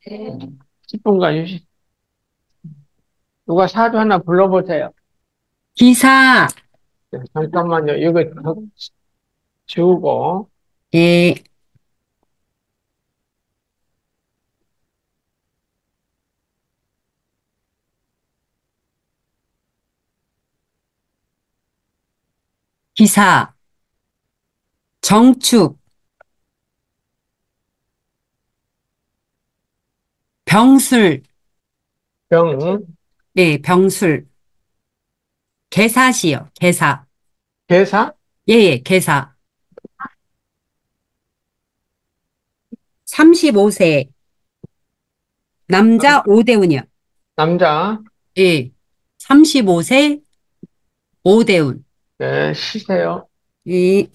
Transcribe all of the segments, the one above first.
10분간 휴식. 누가 사주 하나 불러보세요. 기사, 네, 잠깐만요. 이거 지우고. 예, 기사, 정축, 병술, 병, 예, 병술, 개사시요, 개사, 개사, 예, 예, 개사. 35세, 남자 오대훈이요, 남자, 예, 35세 오대훈, 네, 쉬세요. 예,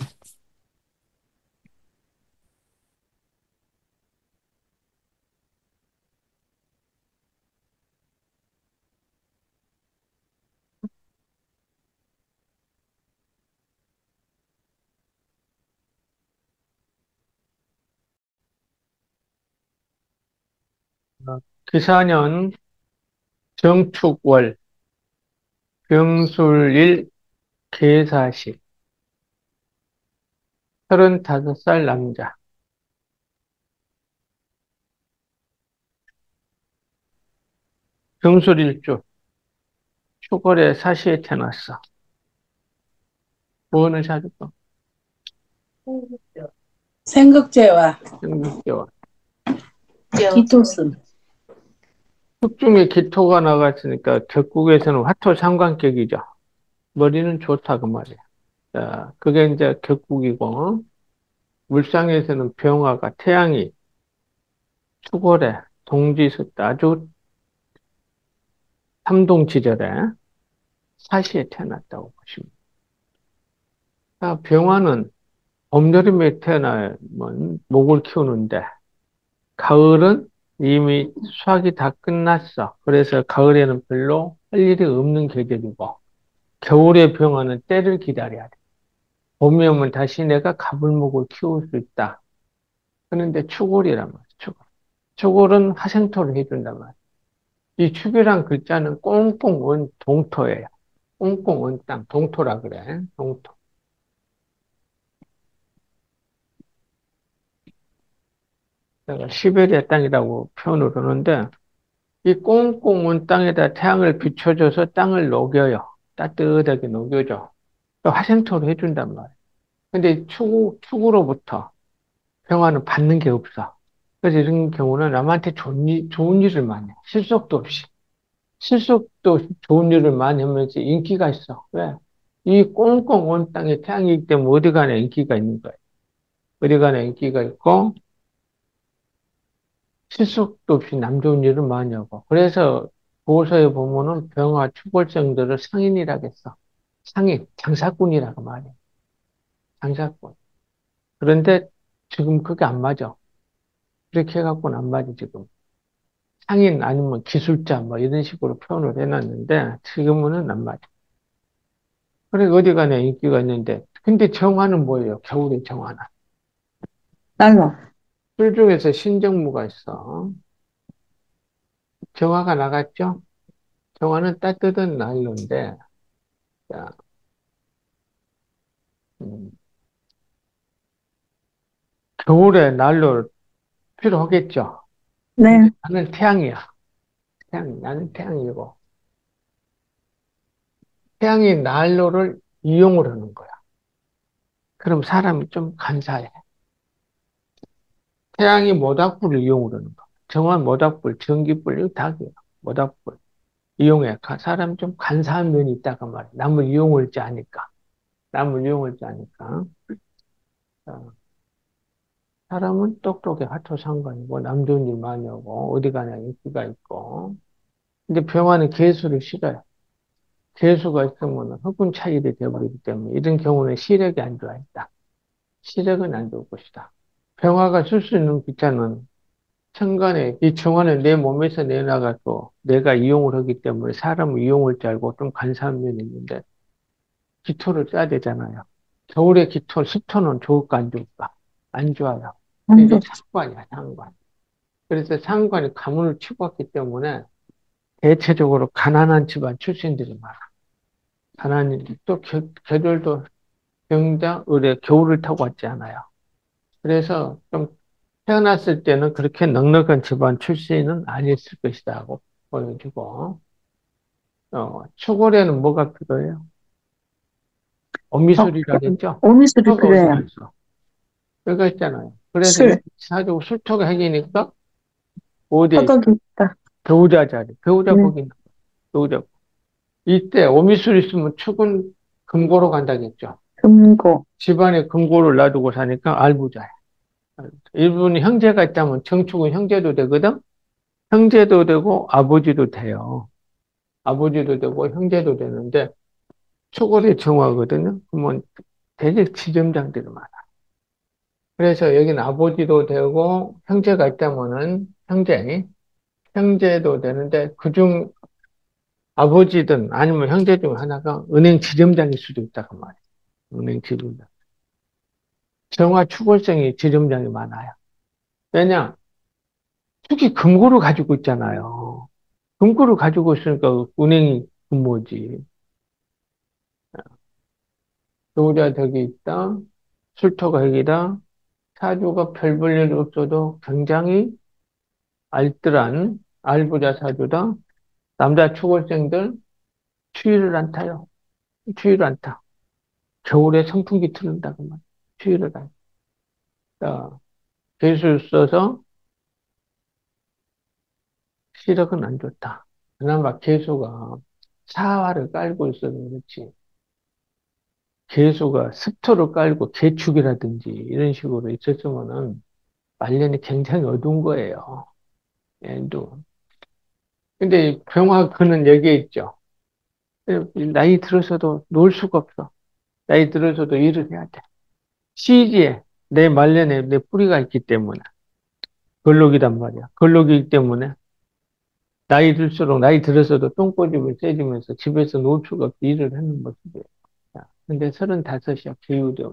기사년, 정축월, 병술일, 개사시, 35살 남자. 병술일주, 축월에 사시에 태어났어. 뭐는 사주고? 생극제와 6개월. 기토슨. 숙중에 기토가 나갔으니까 격국에서는 화토 상관격이죠. 머리는 좋다 그 말이야. 자, 그게 이제 격국이고 물상에서는 병화가 태양이 축월에 동지에서 아주 삼동지절에 사시에 태어났다고 보시면. 자, 병화는 봄여름에 태어나면 목을 키우는데 가을은 이미 수확이 다 끝났어. 그래서 가을에는 별로 할 일이 없는 계절이고 겨울의 병화는 때를 기다려야 돼. 봄이 오면 다시 내가 가불목을 키울 수 있다. 그런데 축월이란 말이야. 축월. 축월은 화생토를 해준단 말이야. 이 축이란 글자는 꽁꽁 동토예요. 꽁꽁 언 땅, 동토라 그래. 동토. 내가 시베리아 땅이라고 표현을 하는데 이 꽁꽁 언 땅에다 태양을 비춰줘서 땅을 녹여요. 따뜻하게 녹여줘. 화생토를 해준단 말이야. 근데 축으로부터 평화는 받는 게 없어. 그래서 이런 경우는 남한테 좋은 일을 많이 해. 실속도 없이. 실속도 좋은 일을 많이 하면서 인기가 있어. 왜? 이 꽁꽁 온 땅에 태양이기 때문에 어디 가나 인기가 있는 거야. 어디 가나 인기가 있고, 실속도 없이 남 좋은 일을 많이 하고. 그래서 보고서에 보면은 병화 초벌생들을 상인이라겠어. 상인, 장사꾼이라고 말해. 장사꾼. 그런데 지금 그게 안 맞아. 그렇게 해갖고는 안 맞아, 지금. 상인 아니면 기술자 뭐 이런 식으로 표현을 해놨는데 지금은 안 맞아. 그래 어디 가나 인기가 있는데 근데 정화는 뭐예요? 겨울의 정화는 달러. 술 중에서 신정무가 있어. 정화가 나갔죠? 정화는 따뜻한 난로인데 자, 음, 겨울에 난로 필요하겠죠? 근데 네. 나는 태양이야. 나는 태양이고 태양이 난로를 이용을 하는 거야. 그럼 사람이 좀 간사해. 태양이 모닥불을 이용을 하는 거. 정화 모닥불, 전기불, 이거 다 그래요. 모닥불. 이용해. 사람이 좀 간사한 면이 있다가 말이야. 남을 이용을 지 않으니까. 남을 이용을 지 않으니까. 어, 사람은 똑똑해. 화토상관이고, 남 좋은 일 많이 하고, 어디 가나 인기가 있고. 근데 병화는 개수를 싫어요. 개수가 있으면 흑운 차일이 되어버리기 때문에, 이런 경우는 시력이 안 좋아 있다. 시력은 안 좋을 것이다. 병화가 쓸 수 있는 기자는 천간에 이 정화는 내 몸에서 내나가서 내가 이용을 하기 때문에 사람을 이용할 줄 알고 좀 간사한 면이 있는데 기토를 써야 되잖아요. 겨울에 기토, 식토는 좋을까 안 좋을까? 안 좋아요. 안 이게 좋지. 상관이야, 상관. 그래서 상관이 가문을 치고 왔기 때문에 대체적으로 가난한 집안 출신들이 많아. 가난이, 또 걔들도 병자, 의례, 겨울을 타고 왔지 않아요. 그래서 좀 태어났을 때는 그렇게 넉넉한 집안 출신은 아니었을 것이다 하고 보여주고, 초골에는 뭐가 필요해요? 어미술이라 그랬죠? 오미술이 술토가 어디 필요해요. 갔어? 여기가 있잖아요. 그래서 이 술, 사주 술토가 핵이니까 어디에 있어? 허덕이 있다. 배우자 자리, 배우자 네, 복이 있는 거야. 배우자 복. 이때 어미술 있으면 축은 금고로 간다겠죠. 금고, 집안에 금고를 놔두고 사니까 알부자야. 일본이 형제가 있다면 정축은 형제도 되거든? 형제도 되고 아버지도 돼요. 아버지도 되고 형제도 되는데 초골이 정화거든요. 그러면 되게 지점장들이 많아. 그래서 여기는 아버지도 되고 형제가 있다면은 형제도 되는데 그중 아버지든 아니면 형제 중 하나가 은행 지점장일 수도 있다고 말이에요. 은행 지점장. 정화 추골성이 지점장이 많아요. 왜냐? 특히 금고를 가지고 있잖아요. 금고를 가지고 있으니까 은행이 금모지. 노자 덕이 있다. 술토가 핵이다. 사주가 별 볼 일 없어도 굉장히 알뜰한 알부자 사주다. 남자 초골생들 추위를 안 타요. 추위를 안 타. 겨울에 선풍기 틀는다고 말. 추위를 안 타. 개수 써서 시력은 안 좋다. 그나마 개수가 사화를 깔고 있어서 그렇지. 개수가 습토를 깔고 개축이라든지 이런 식으로 있었으면은 말년이 굉장히 어두운 거예요. 얘도. 근데 병화 그는 여기에 있죠. 나이 들어서도 놀 수가 없어. 나이 들어서도 일을 해야 돼. CG에 내 말년에 내 뿌리가 있기 때문에 걸록이란 말이야. 걸록이기 때문에 나이 들수록 나이 들어서도 똥꼬집을 째지면서 집에서 놀 수가 없이 일을 하는 모습이에요. 자, 근데 35이야. 기후대원.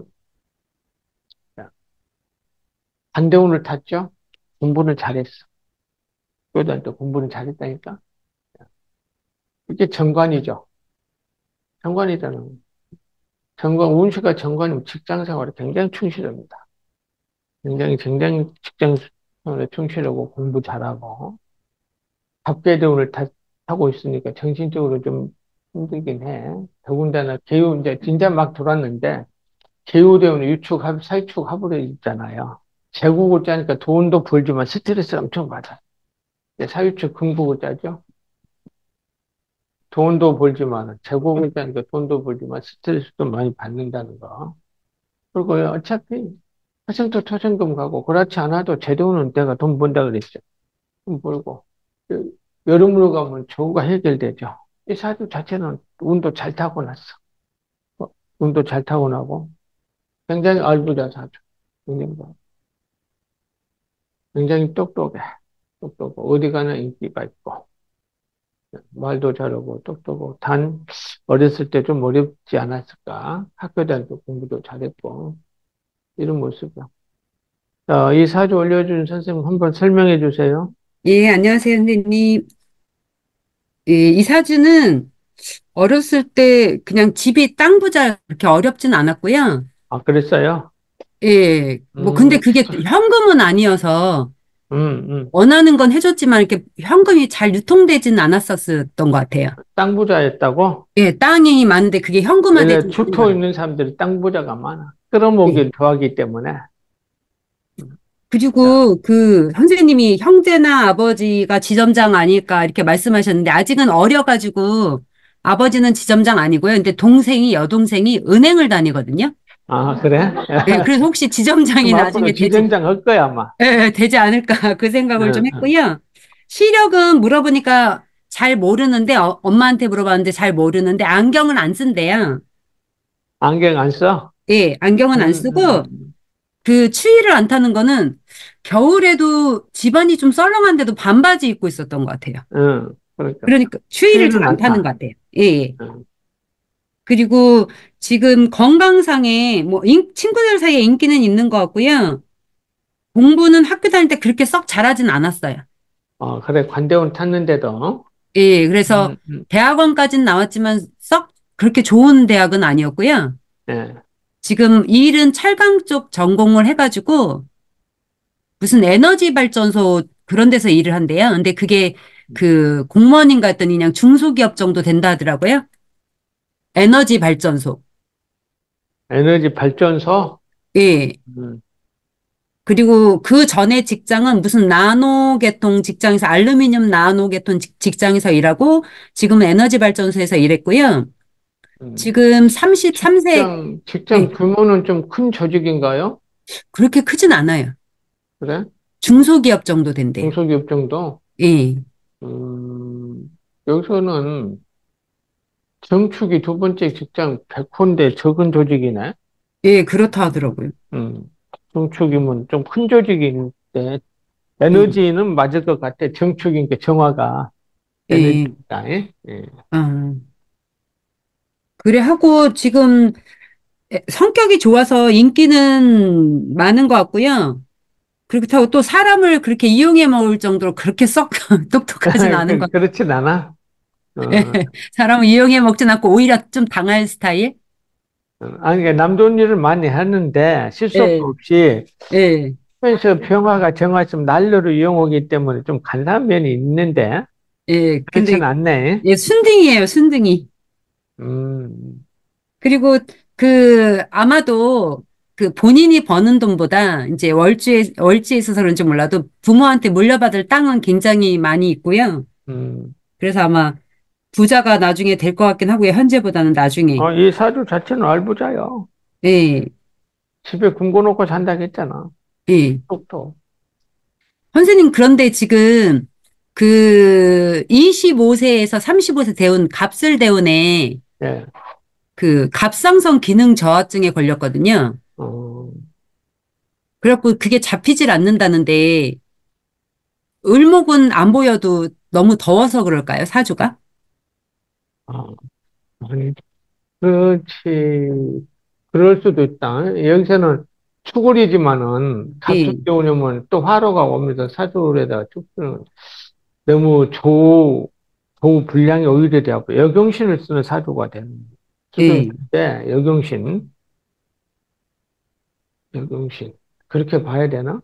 반대운을 탔죠? 공부는 잘했어. 교도한테 공부는 잘했다니까? 이게 정관이죠. 정관이잖아. 정관, 운수가 정관이면 직장 생활에 굉장히 충실합니다. 굉장히 직장 생활에 충실하고 공부 잘하고, 밥계대운을 타고 있으니까 정신적으로 좀 힘들긴 해. 더군다나 개우, 이제 진짜 막 돌았는데, 개우대운은 유축, 사유축, 합으로 있잖아요. 제국을 짜니까 돈도 벌지만 스트레스를 엄청 받아. 사유축 금국을 짜죠. 돈도 벌지만, 제국을 짜니까 돈도 벌지만 스트레스도 많이 받는다는 거. 그리고 어차피 화생토 토생금 가고, 그렇지 않아도 제도는 내가 돈 번다 그랬죠. 돈 벌고. 그 여름으로 가면 저우가 해결되죠. 이 사주 자체는 운도 잘 타고났어. 운도 잘 타고나고, 굉장히 알부자 사주. 굉장히, 굉장히 똑똑해. 똑똑하고, 어디 가나 인기가 있고, 말도 잘하고, 똑똑하고, 어렸을 때 좀 어렵지 않았을까? 학교 다닐 때 공부도 잘했고, 이런 모습이야. 자, 이 사주 올려준 선생님 한번 설명해 주세요. 예, 안녕하세요, 선생님. 예, 이 사주는 어렸을 때 그냥 집이 땅 부자 그렇게 어렵진 않았고요. 아, 그랬어요? 예, 뭐 근데 그게 현금은 아니어서 음, 음. 원하는 건 해줬지만 이렇게 현금이 잘 유통되지는 않았었던 것 같아요. 땅 부자였다고? 예, 땅이 많은데 그게 원래 현금화되지 않는 주토 거예요. 있는 사람들이 땅 부자가 많아. 예. 끌어모으길 좋아하기 때문에. 자, 그리고 그 선생님이 형제나 아버지가 지점장 아닐까 이렇게 말씀하셨는데 아직은 어려가지고 아버지는 지점장 아니고요. 근데 여동생이 은행을 다니거든요. 아, 그래? 예, 그래서 혹시 지점장이 그럼 앞으로 나중에 지점장 할 거야, 아마. 되지 않을까 그 생각을 좀 응, 응. 했고요. 시력은 물어보니까 잘 모르는데 엄마한테 물어봤는데 잘 모르는데 안경은 안 쓴대요. 안경 안 써? 예, 안경은 안 쓰고 음. 그 추위를 안 타는 거는 겨울에도 집안이 좀 썰렁한데도 반바지 입고 있었던 것 같아요. 응, 그러니까. 그러니까 추위를 잘 추위는 안 안 타는 것 타. 같아요. 예, 예. 응. 그리고 지금 건강상에 뭐 친구들 사이에 인기는 있는 것 같고요. 공부는 학교 다닐 때 그렇게 썩 잘하진 않았어요. 그래, 관대원 탔는데도, 예, 그래서 음, 음, 대학원까지는 나왔지만 썩 그렇게 좋은 대학은 아니었고요. 예, 지금 이 일은 철강 쪽 전공을 해가지고 무슨 에너지 발전소 그런 데서 일을 한대요. 근데 그게 그 공무원인가 했더니 그냥 중소기업 정도 된다 하더라고요. 에너지 발전소. 에너지 발전소, 예. 음, 그리고 그 전에 직장은 무슨 나노계통 직장에서 알루미늄 나노계통 직장에서 일하고 지금은 에너지 발전소에서 일했고요. 음. 지금 33세, 직장 예, 규모는 좀 큰 조직인가요? 그렇게 크진 않아요. 그래? 어, 중소기업 정도 된대요. 중소기업 정도? 예, 여기서는 정축이 두 번째 직장 100호인데 적은 조직이네? 예, 그렇다 하더라고요. 음, 정축이면 좀 큰 조직인데, 예, 에너지는 맞을 것 같아. 정축인 게 정화가 예, 에너지다. 예. 예. 아, 그래 하고 지금 성격이 좋아서 인기는 많은 것 같고요. 그렇다고 또 사람을 그렇게 이용해 먹을 정도로 그렇게 썩 똑똑하진 않은 것 그렇진 않아. 어, 같아요. 사람을 이용해 먹진 않고 오히려 좀 당할 스타일? 아니, 그러니까 남돈 일을 많이 하는데, 실속 예, 없이, 예, 하면서 평화가 정화좀 난로로 이용하기 때문에 좀 간사한 면이 있는데, 예. 그렇진 근데 않네. 예, 순둥이에요, 순둥이. 음, 그리고 그 아마도 그 본인이 버는 돈보다 이제 월주에 있어서 그런지 몰라도 부모한테 물려받을 땅은 굉장히 많이 있고요. 음. 그래서 아마 부자가 나중에 될 것 같긴 하고요. 현재보다는 나중에. 이 사주 자체는 알부자요. 예, 집에 금고 놓고 산다고 했잖아. 예. 똑똑. 선생님, 그런데 지금 그 25세에서 35세 대운, 갑술 대운에 예. 그 갑상선 기능 저하증에 걸렸거든요. 어, 그래갖고 그게 잡히질 않는다는데 을목은 안 보여도 너무 더워서 그럴까요, 사주가? 아, 아니, 그렇지. 그럴 수도 있다. 여기서는 축월이지만은 예, 갑툭이 오려면 또 화로가 오면서 사주에다가 축수는 너무 조 분량이 오히려 되고 역용신을 쓰는 사주가 되는 수금 예. 때 역용신 그렇게 봐야 되나?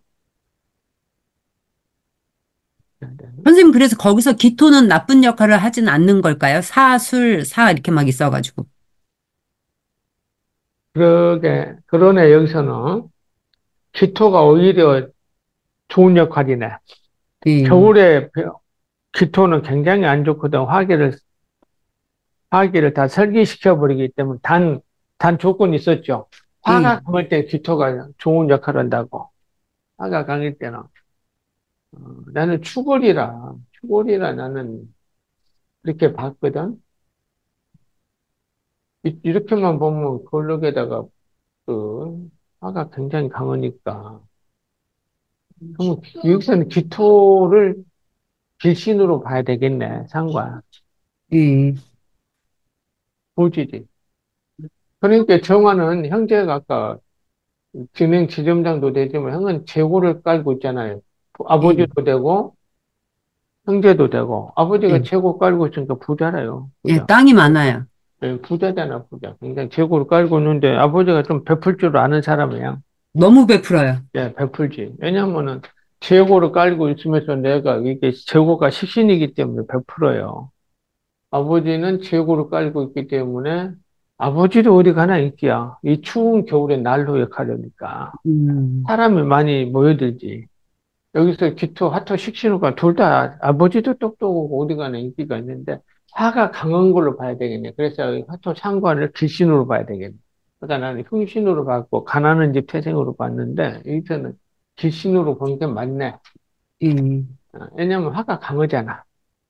해야 되나? 선생님, 그래서 거기서 기토는 나쁜 역할을 하진 않는 걸까요? 사, 술, 사 이렇게 막 있어가지고. 그러네 여기서는 기토가 오히려 좋은 역할이네. 예, 겨울에 기토는 굉장히 안 좋거든. 화기를 다 설기시켜 버리기 때문에 단 조건이 있었죠. 예, 화가 강할 때 기토가 좋은 역할을 한다고. 화가 강할 때는. 나는 축월이라 나는 그렇게 봤거든. 이렇게만 보면 걸록에다가 그 화가 굉장히 강하니까. 그러면 여기서는 기토를 길신으로 봐야 되겠네, 상관. 예, 고지지. 그러니까 정화는 형제가 아까 진행 지점장도 되지만 형은 재고를 깔고 있잖아요. 예, 아버지도 되고 형제도 되고 아버지가 예. 재고 깔고 있으니까 부자라요. 예, 부자. 땅이 많아요. 예, 부자잖아, 부자. 굉장히 재고를 깔고 있는데 아버지가 좀 베풀 줄 아는 사람이야. 너무 베풀어요. 예, 베풀지. 왜냐면은 재고를 깔고 있으면서 내가 이게 재고가 식신이기 때문에 베풀어요. 아버지는 재고를 깔고 있기 때문에 아버지도 어디 가나 인기야. 이 추운 겨울에 난로 역할이니까 음, 사람이 많이 모여들지. 여기서 기토, 화토, 식신호가 둘 다 아버지도 똑똑하고 어디 가나 인기가 있는데 화가 강한 걸로 봐야 되겠네. 그래서 화토 상관을 길신으로 봐야 되겠네. 그러니까 나는 흉신으로 봤고 가난한 집 태생으로 봤는데 여기서는 길신으로 보는 게 맞네. 예, 왜냐면 화가 강하잖아.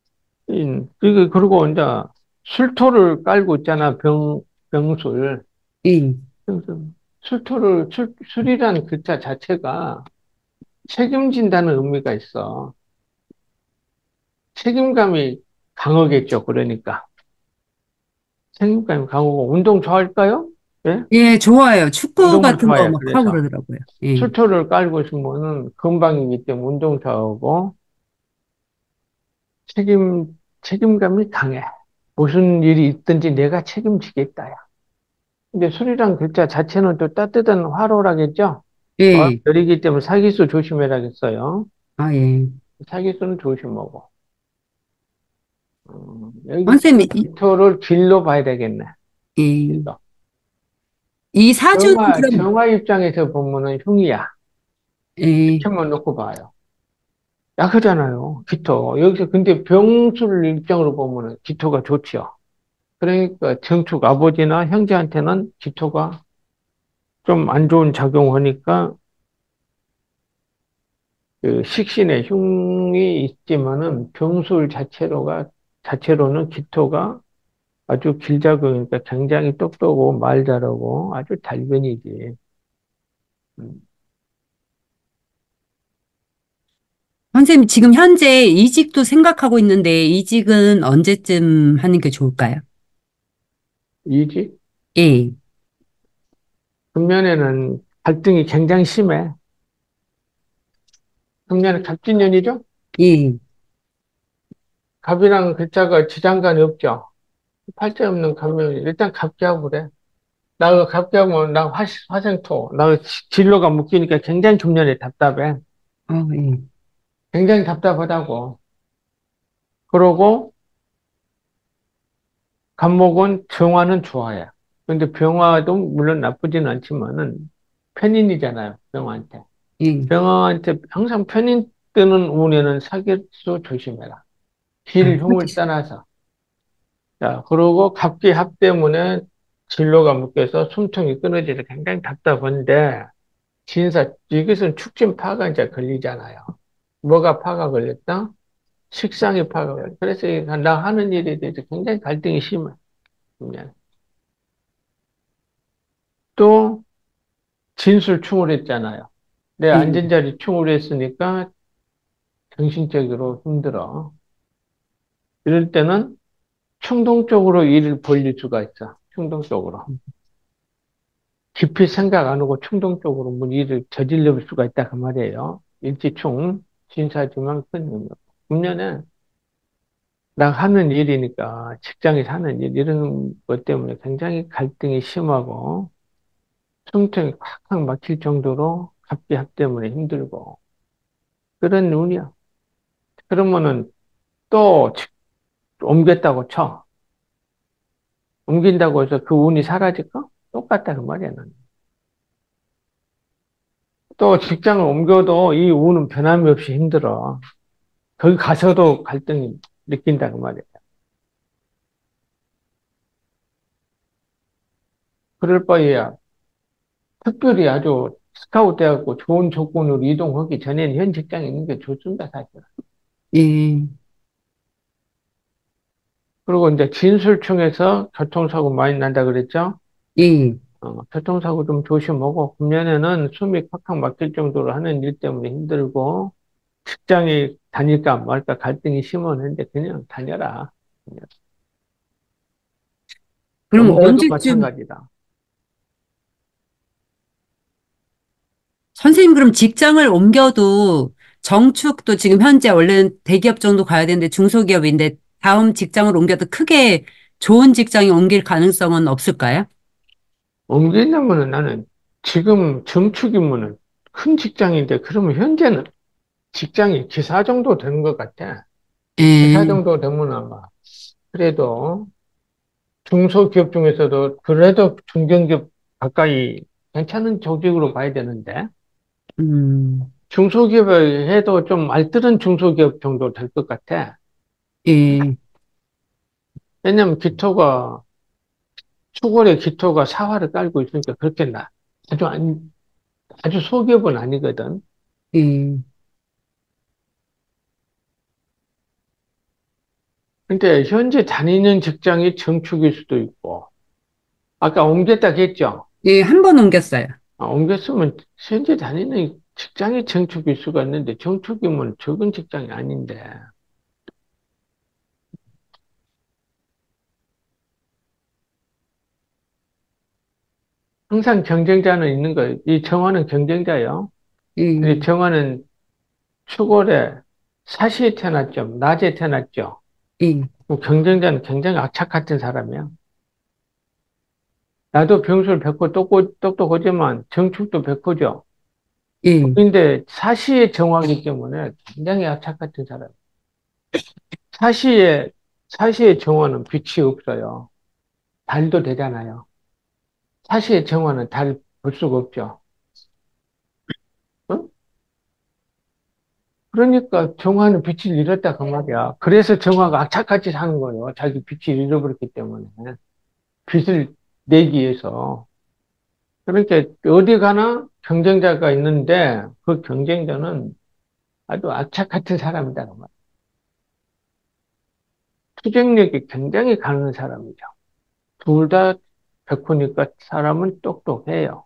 그리고 이제 술토를 깔고 있잖아. 병술. 예, 그래서 술이라는 글자 자체가 책임진다는 의미가 있어. 책임감이 강하겠죠. 그러니까. 책임감이 강하고 운동 좋아할까요? 예? 예, 좋아요. 축구 운동을 같은 거 좋아해. 막 하고 그래서 그러더라고요. 예. 수초를 깔고 있으면은 금방이기 때문에 운동 좋아하고 책임감이 강해. 무슨 일이 있든지 내가 책임지겠다. 야. 근데 술이란 글자 자체는 또 따뜻한 화로라겠죠? 예. 별이기 때문에 사기수 조심해야겠어요. 아, 예. 사기수는 조심하고. 여기 선생님, 기토를 길로 봐야 되겠네. 예. 길로. 이 사주는 그럼, 정화 입장에서 보면은 흉이야. 예. 이렇게만 놓고 봐요. 약하잖아요. 기토. 여기서 근데 병술 입장으로 보면은 기토가 좋지요. 그러니까 정축 아버지나 형제한테는 기토가 좀 안 좋은 작용하니까 그 식신에 흉이 있지만은 병술 자체로는 기토가 아주 길작으니까 굉장히 똑똑하고 말 잘하고 아주 달변이지. 음. 선생님, 지금 현재 이직도 생각하고 있는데, 이직은 언제쯤 하는 게 좋을까요? 이지 예. 금년에는 갈등이 굉장히 심해. 금년에 갑진년이죠? 예. 갑이랑 글자가 지장간이 없죠. 팔자 없는 갑면 일단 갑게 하고 그래. 나 갑게 하면 나 화생토. 나 진로가 묶이니까 굉장히 금년에 답답해. 예. 굉장히 답답하다고. 그러고 간목은 병화는 좋아해. 근데 병화도 물론 나쁘진 않지만은 편인이잖아요. 병화한테. 예. 병화한테 항상 편인 뜨는 운에는 사기수 조심해라. 아, 길, 흉을 떠나서. 자, 그러고 갑기 합 때문에 진로가 묶여서 숨통이 끊어져서 굉장히 답답한데, 이것은 축진파가 이제 걸리잖아요. 뭐가 파가 걸렸다? 식상이 파가 걸렸다. 그래서 나 하는 일에 대해서 굉장히 갈등이 심해. 그냥. 또, 진술충을 했잖아요. 내 예. 앉은 자리 충을 했으니까 정신적으로 힘들어. 이럴 때는 충동적으로 일을 벌릴 수가 있어. 충동적으로. 깊이 생각 안 하고 충동적으로 뭐 일을 저질러 볼 수가 있다 그 말이에요. 일지충, 진사지만 큰 능력. 금년에 나 하는 일이니까 직장에서 하는 일 이런 것 때문에 굉장히 갈등이 심하고 숨통이 콱콱 막힐 정도로 갑기합 때문에 힘들고 그런 운이야. 그러면은 또 옮겼다고 쳐. 옮긴다고 해서 그 운이 사라질까? 똑같다 그 말이야. 나는. 또 직장을 옮겨도 이 운은 변함이 없이 힘들어. 거기 가서도 갈등이 느낀다 그 말이야. 그럴 바에야 특별히 아주 스카우트 돼갖고 좋은 조건으로 이동하기 전에는 현 직장에 있는 게 좋습니다, 사실. 예. 그리고 이제 진술충에서 교통사고 많이 난다 그랬죠? 예. 교통사고 좀 조심하고, 금년에는 숨이 콱콱 막힐 정도로 하는 일 때문에 힘들고, 직장에 다닐까 말까 갈등이 심했는데 그냥 다녀라. 그냥. 그럼 옮겨도 언제쯤, 마찬가지다. 선생님 그럼 직장을 옮겨도 정축도 지금 현재 원래는 대기업 정도 가야 되는데 중소기업인데 다음 직장을 옮겨도 크게 좋은 직장에 옮길 가능성은 없을까요? 옮기려면은 나는 지금 정축이면은 큰 직장인데, 그러면 현재는 직장이 기사 정도 되는 것 같아. 기사 예. 정도 되면 아마 그래도 중소기업 중에서도 그래도 중견기업 가까이 괜찮은 조직으로 봐야 되는데 음. 중소기업을 해도 좀 알뜰한 중소기업 정도 될 것 같아. 예. 왜냐면 추골의 기토가 사활을 깔고 있으니까 그렇게 아주 아주 소기업은 아니거든. 예. 근데 현재 다니는 직장이 정축일 수도 있고 아까 옮겼다 했죠. 예, 한 번 옮겼어요. 옮겼으면 현재 다니는 직장이 정축일 수가 있는데 정축이면 적은 직장이 아닌데 항상 경쟁자는 있는 거예요. 이 정화는 경쟁자예요. 이 예, 정화는 추월에 사시에 태어났죠. 낮에 태어났죠. 예, 그럼 경쟁자는 굉장히 악착 같은 사람이야. 나도 병술 100% 똑똑하지만 정축도 100%죠. 예, 근데 사시의 정화이기 때문에 굉장히 악착 같은 사람. 사시의, 사시의 정화는 빛이 없어요. 달도 되잖아요. 사시의 정화는 달 볼 수가 없죠. 어? 그러니까 정화는 빛을 잃었다 그 말이야. 그래서 정화가 악착같이 사는 거예요. 자기 빛을 잃어버렸기 때문에. 빛을 내기 위해서. 그러니까 어디 가나 경쟁자가 있는데 그 경쟁자는 아주 악착 같은 사람이다 그 말이야. 투쟁력이 굉장히 강한 사람이죠. 둘 다 백호니까 사람은 똑똑해요.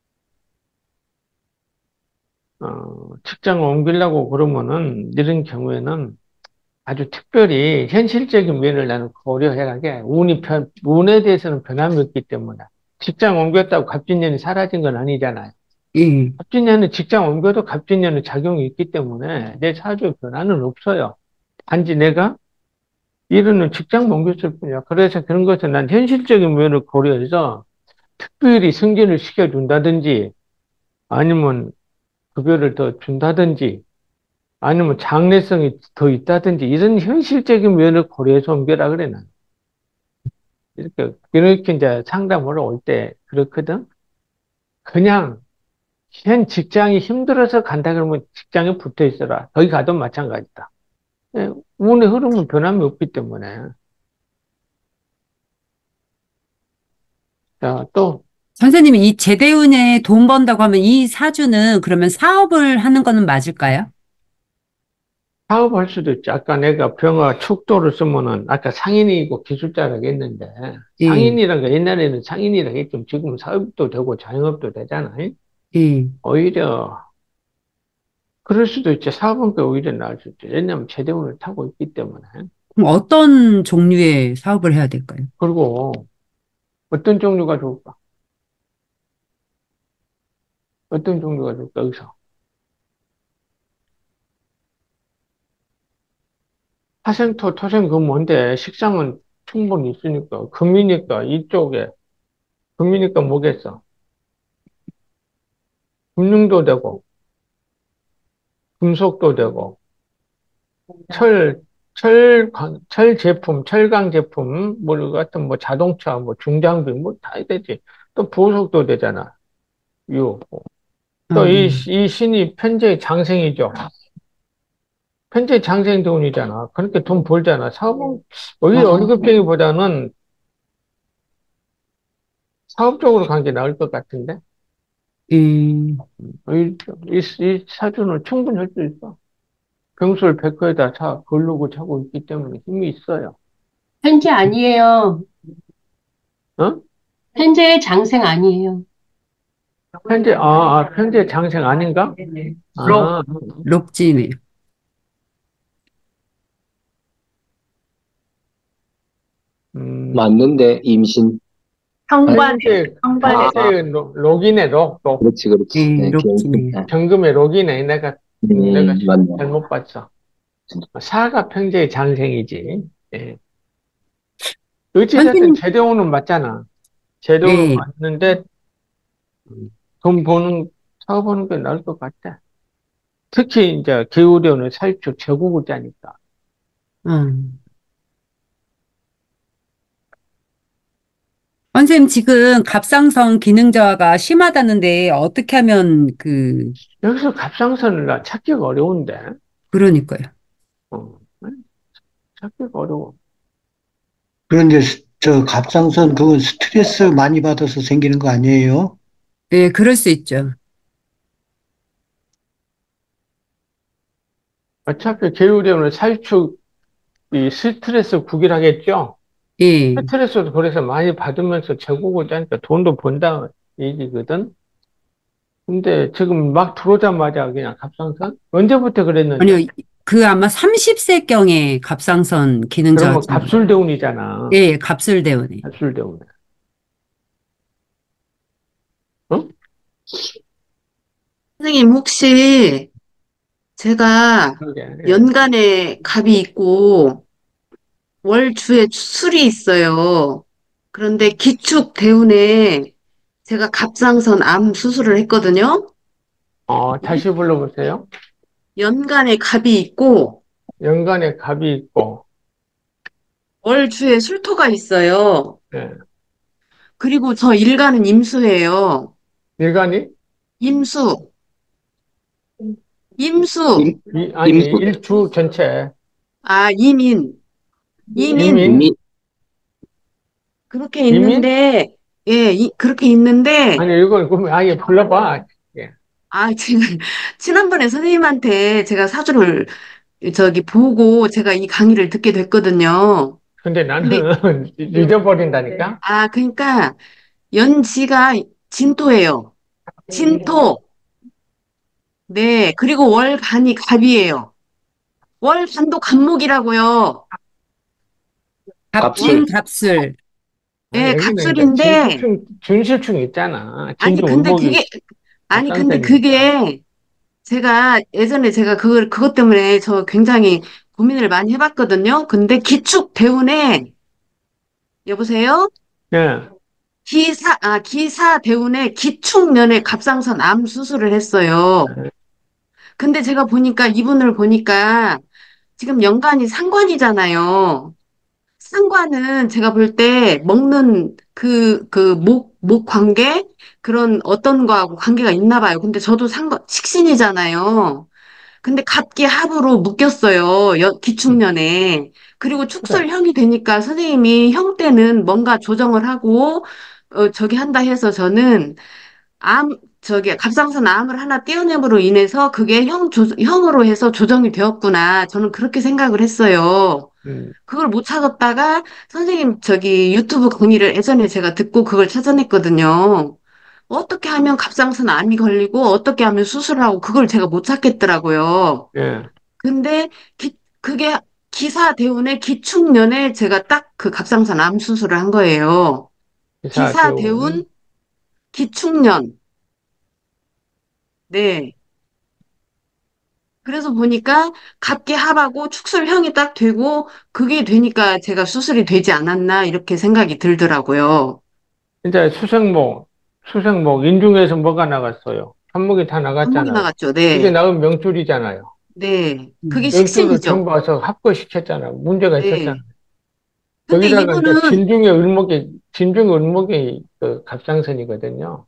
직장을 옮기려고 그러면은 이런 경우에는 아주 특별히 현실적인 면을 나는 고려해야 게 운에 대해서는 변함이 없기 때문에 직장 옮겼다고 갑진년이 사라진 건 아니잖아요. 예. 갑진년은 직장 옮겨도 갑진년은 작용이 있기 때문에 내 사주에 변화는 없어요. 단지 내가 일은 직장 옮겼을 뿐이야. 그래서 그런 것은 난 현실적인 면을 고려해서 특별히 승진을 시켜준다든지 아니면 급여를 더 준다든지 아니면 장래성이 더 있다든지 이런 현실적인 면을 고려해서 옮겨라 그래 난. 이렇게 이제 상담을 올 때 그렇거든. 그냥 현 직장이 힘들어서 간다 그러면 직장에 붙어 있어라. 거기 가도 마찬가지다. 예, 운의 흐름은 변함이 없기 때문에. 자, 또 선생님이 이 제대운에 돈 번다고 하면 이 사주는 그러면 사업을 하는 거는 맞을까요? 사업할 수도 있지. 아까 내가 병화 축도를 쓰면은 아까 상인이고 기술자라고 했는데 예, 상인이란 거 옛날에는 상인이라고 했지만 지금은 사업도 되고 자영업도 되잖아. 예. 오히려 그럴 수도 있지. 사업은 그 오히려 나을 수 있지. 왜냐하면 제대운을 타고 있기 때문에. 그럼 어떤 종류의 사업을 해야 될까요? 그리고 어떤 종류가 좋을까? 어떤 종류가 좋을까? 여기서. 화생토, 토생 그 뭔데 식상은 충분히 있으니까 금이니까 이쪽에 금이니까 뭐겠어? 금융도 되고 금속도 되고 철, 철 제품, 철강 제품, 뭐 같은 뭐 자동차, 뭐 중장비 뭐 다 되지. 또 보석도 되잖아. 유. 또 어, 이 신이 편재의 장생이죠. 편재 장생 돈이잖아. 그렇게 돈 벌잖아. 사업은 오히려 월급쟁이보다는 사업적으로 간 게 나을 것 같은데. 예. 이 사주는 충분히 할 수 있어. 병술 100거에다 걸르고 차고 있기 때문에 힘이 있어요. 현재 아니에요. 어? 현재의 장생 아니에요. 편재 장생 아닌가? 록, 아, 록지네요. 음, 맞는데 임신. 현관에, 아, 편재 록이네, 록. 그렇지, 그렇지. 예, 네, 록지네요. 정금의 록이네. 내가 맞네. 잘못 봤어. 사가 편재의 장생이지. 예. 어찌됐든 선생님, 제대로는 맞잖아. 제대로는 예, 맞는데 돈 버는, 사업하는 게 나을 것 같아. 특히 이제 기울여는 살초 제국자니까. 어. 선생님, 지금 갑상선 기능 저하가 심하다는데 어떻게 하면 여기서 갑상선을 나 찾기가 어려운데. 그러니까요. 어, 찾기가 어려워. 그런데 저 갑상선 그건 스트레스 많이 받아서 생기는 거 아니에요? 예, 그럴 수 있죠. 어차피 기울여는 살축, 이 스트레스 국이라겠죠? 예. 스트레스도 그래서 많이 받으면서 제국을 짜니까 돈도 번다 얘기거든. 근데 지금 막 들어오자마자 그냥 갑상선? 언제부터 그랬는데? 아니요, 아마 30세경에 갑상선 기능 저하 그러면 증 갑술대운이잖아. 예, 갑술대원이. 갑술대운. 선생님, 혹시 제가 그게, 예. 연간에 갑이 있고 월주에 술이 있어요. 그런데 기축 대운에 제가 갑상선 암 수술을 했거든요. 다시 불러보세요. 연간에 갑이 있고 연간에 갑이 있고, 월주에 술토가 있어요. 예. 그리고 저 일간은 임수예요. 일간이, 임수, 임수, 아니, 임수, 일주 전체, 이민, 이민. 이민, 이미, 그렇게 이민? 있는데, 예, 그렇게 있는데, 아니, 이걸 그럼 아예 불러봐. 예. 제가, 지난번에 선생님한테 제가 사주를 보고 제가 이 강의를 듣게 됐거든요. 근데 근데, 나는 잊어버린다니까? 그러니까, 연지가 진토예요. 진토. 네. 그리고 월간이 갑이에요. 월간도 갑목이라고요. 갑술, 갑술. 아니, 네, 여기는 그러니까 갑술인데, 진실충 있잖아. 아니, 진중 근데 을목이 그게, 아니, 근데 갑상선이니까. 그게, 제가 예전에 제가 그것 때문에 저 굉장히 고민을 많이 해봤거든요. 근데 기축 대운에, 여보세요? 예. 기사 대운에 기축년에 갑상선 암 수술을 했어요. 근데 제가 보니까 이분을 보니까 지금 연간이 상관이잖아요. 상관은 제가 볼 때 먹는 목 관계? 그런 어떤 거하고 관계가 있나 봐요. 근데 저도 식신이잖아요. 근데 갑기 합으로 묶였어요. 기축년에. 그리고 그래. 축술형이 되니까 선생님이 형 때는 뭔가 조정을 하고, 저기 한다 해서 저는 갑상선 암을 하나 떼어냄으로 인해서 그게 형으로 해서 조정이 되었구나. 저는 그렇게 생각을 했어요. 음, 그걸 못 찾았다가 선생님 유튜브 강의를 예전에 제가 듣고 그걸 찾아냈거든요. 어떻게 하면 갑상선 암이 걸리고 어떻게 하면 수술을 하고 그걸 제가 못 찾겠더라고요. 예. 근데 그게 기사 대운의 기축년에 제가 딱 그 갑상선 암 수술을 한 거예요. 기사 기사 대운, 대운 기축년. 네. 그래서 보니까 갑기합하고 축술형이 딱 되고 그게 되니까 제가 수술이 되지 않았나 이렇게 생각이 들더라고요. 이제 수생목, 인중에서 뭐가 나갔어요? 한목이 다 한목이 나갔잖아요. 나갔죠. 이게 네. 나은 명줄이잖아요. 네. 그게 명줄을 식신이죠. 전부 와서 합거시켰잖아요. 문제가 있었잖아요. 네. 근데 여기다가 이제 이분은 진중의 을목이 그 갑상선이거든요.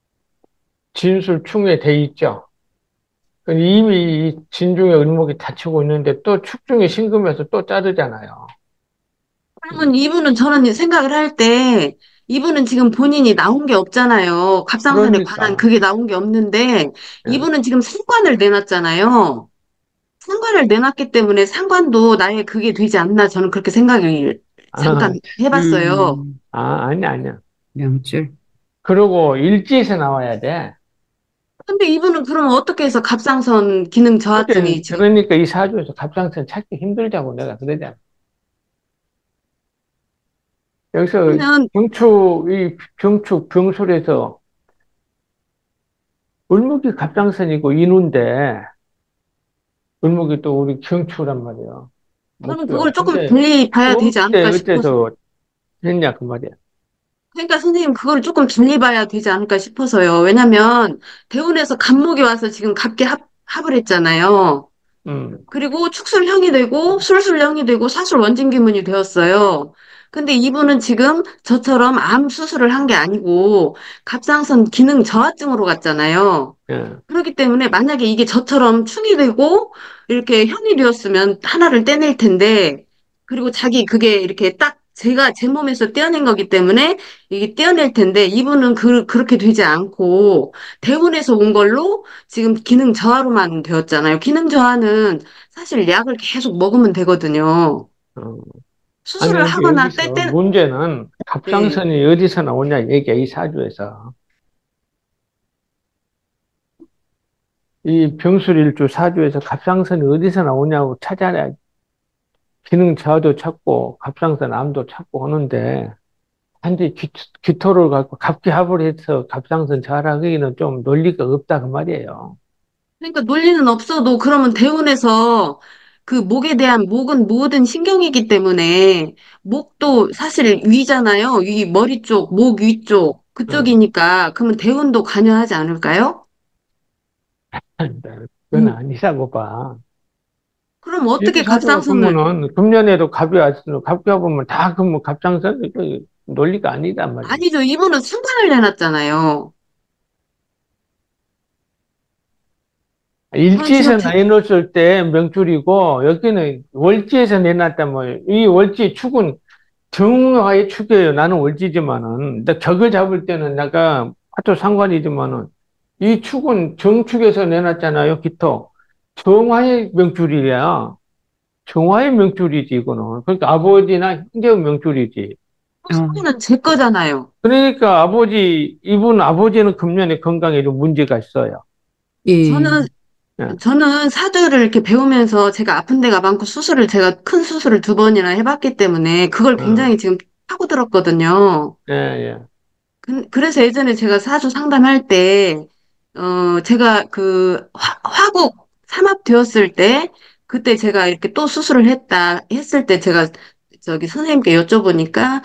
진술충에 돼 있죠. 그 이미 이 진중의 을목이 다치고 있는데 또 축중에 신금에서 또 자르잖아요. 그러면 이분은 저는 생각을 할 때 이분은 지금 본인이 나온 게 없잖아요. 갑상선에 관한 그러니까, 그게 나온 게 없는데 예. 이분은 지금 상관을 내놨잖아요. 상관을 내놨기 때문에 상관도 나의 그게 되지 않나 저는 그렇게 생각을 아, 잠깐 해봤어요. 아니야. 명줄. 그러고 일지에서 나와야 돼. 근데 이분은 그러면 어떻게 해서 갑상선 기능 저하증이 지금 그러니까 이 사주에서 갑상선 찾기 힘들다고 내가 그러잖아. 여기서 그러면 병축, 병술에서 을목이 갑상선이고 인우인데, 을목이 또 우리 경추란 말이야. 그러면 그걸 목표. 조금 근데 달리 봐야 되지 어째 않을까 싶어서 어째서 했냐 그 말이야. 그러니까 선생님 그걸 조금 달리 봐야 되지 않을까 싶어서요. 왜냐면 대운에서 갑목이 와서 지금 갑계 합을 했잖아요. 음, 그리고 축술형이 되고 술술형이 되고 사술 원진기문이 되었어요. 근데 이분은 지금 저처럼 암 수술을 한 게 아니고 갑상선 기능 저하증으로 갔잖아요. 예. 그렇기 때문에 만약에 이게 저처럼 충이 되고 이렇게 형이 되었으면 하나를 떼낼 텐데 그리고 자기 그게 이렇게 딱 제가 제 몸에서 떼어낸 거기 때문에 이게 떼어낼 텐데 이분은 그렇게 되지 않고 대운에서 온 걸로 지금 기능 저하로만 되었잖아요. 기능 저하는 사실 약을 계속 먹으면 되거든요. 어. 아니 수술을 근데 하거나 여기서 문제는 네. 갑상선이 어디서 나오냐 얘기야 이 사주에서. 이 병술일주 사주에서 갑상선이 어디서 나오냐고 찾아야 기능 저하도 찾고 갑상선 암도 찾고 하는데 단지 기토를 갖고 갑기합을 해서 갑상선 잘하기는 좀 논리가 없다 그 말이에요. 그러니까 논리는 없어도 그러면 대운에서 그 목은 모든 신경이기 때문에 목도 사실 위잖아요. 위, 머리 쪽, 목 위쪽 어. 그쪽이니까 그러면 대운도 관여하지 않을까요? 그건 아니라고 봐. 그럼 어떻게 일사주가 갑상선을 그러면은 금년에도 갑이 왔으면 갑기합하면 다 그러면 갑상선 이거 논리가 아니단 말이에요. 아니죠. 이분은 상관을 내놨잖아요. 그럼 지금 일지에서 내놓을 때 명줄이고 여기는 월지에서 내놨다면 이 월지 축은 정화의 축이에요. 나는 월지지만은 나 격을 잡을 때는 내가 화토 상관이지만은 이 축은 정축에서 내놨잖아요. 기토 정화의 명줄이야. 정화의 명줄이지 이거는. 그러니까 아버지나 형제의 명줄이지. 상관은 제 거잖아요. 그러니까 이분 아버지는 금년에 건강에 좀 문제가 있어요. 예. 예. 저는 사주를 이렇게 배우면서 제가 아픈 데가 많고 제가 큰 수술을 2번이나 해봤기 때문에 그걸 굉장히 지금 파고 들었거든요. 예, 예. 그래서 예전에 제가 사주 상담할 때, 제가 화국 삼합되었을 때, 그때 제가 이렇게 또 수술을 했을 때 제가 저기 선생님께 여쭤보니까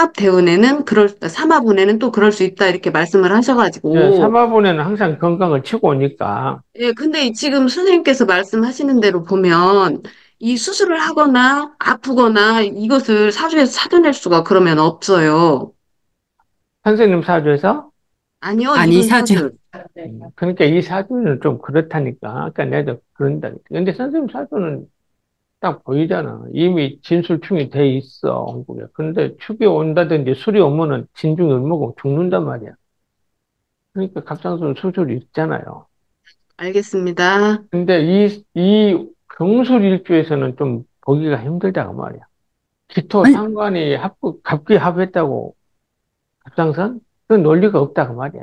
삼합운에는 또 그럴 수 있다 이렇게 말씀을 예, 하셔가지고, 삼화분에는 항상 건강을 치고 오니까. 예, 근데 지금 선생님께서 말씀하시는 대로 보면 이 수술을 하거나 아프거나 이것을 사주에서 찾아낼 수가 그러면 없어요. 선생님 사주에서? 아니요, 아니, 이분 사주. 사주. 그러니까 이 사주는 좀 그렇다니까. 아까 내가 그런다. 근데 선생님 사주는 딱 보이잖아. 이미 진술충이 돼 있어, 한국에. 근데 축이 온다든지 술이 오면은 진중이 얼마고 죽는단 말이야. 그러니까 갑상선 수술이 있잖아요. 알겠습니다. 근데 이 경술 일주에서는 좀 보기가 힘들다고 말이야. 기토 아니, 상관이 갑기 합했다고 갑상선? 그건 논리가 없다고 말이야.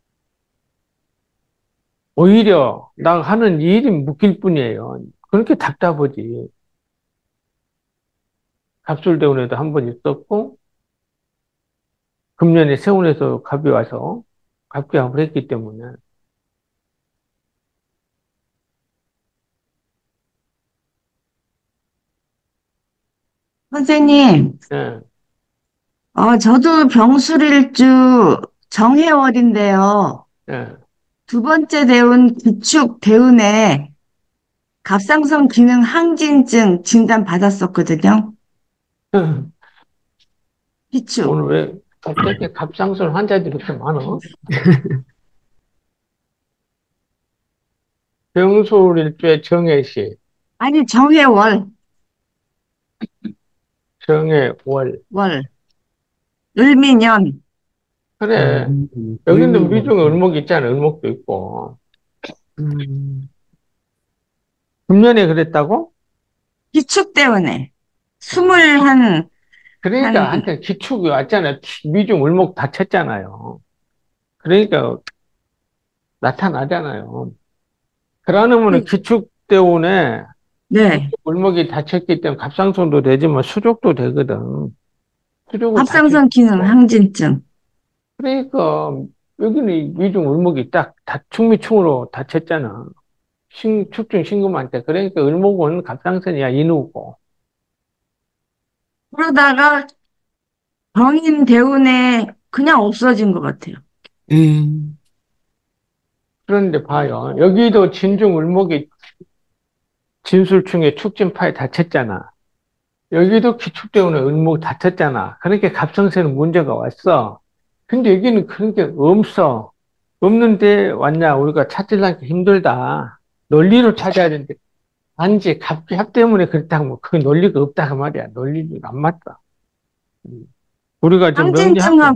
오히려 나 하는 일이 묶일 뿐이에요. 그렇게 답답하지. 갑술대운에도 한 번 있었고, 금년에 세운에서 갑이 와서 갑기합을 했기 때문에. 선생님, 예, 저도 병술일주 정해월인데요. 예. 2번째 대운 기축 대운에 갑상선 기능 항진증 진단 받았었거든요. 기축. 오늘 왜 갑자기 갑상선 환자들이 이렇게 많아? 병술일주의 정해시, 아니, 정해월, 정해월. 월. 을미년. 그래. 여기는 미중에 을목이 있잖아. 을목도 있고. 금년에 그랬다고? 기축 대운에. 스물한, 그러니까 한, 한테 기축이 왔잖아. 미중 을목 다쳤잖아요. 그러니까 나타나잖아요. 그러면은 기축 때문에 네. 을목이 다쳤기 때문에 갑상선도 되지만 수족도 되거든. 수족을 갑상선 기능 다쳤고. 항진증. 그러니까 여기는 미중 을목이 딱 충미충으로 다쳤잖아. 축중 신금한테. 그러니까 을목은 갑상선이야 인후고. 그러다가 병인 대운에 그냥 없어진 것 같아요. 그런데 봐요. 여기도 진중 을목이 진술충에 축진파에 다쳤잖아. 여기도 기축대운에 을목 다쳤잖아. 그러니까 갑상선에 문제가 왔어. 근데 여기는 그런 게 없어. 없는데 왔냐? 우리가 찾으려니까 힘들다. 논리로 찾아야 되는데, 단지 갑기합 때문에 그렇다고 뭐, 그 논리가 없다. 그 말이야. 논리가 안 맞다. 우리가 좀 명리학, 항진증은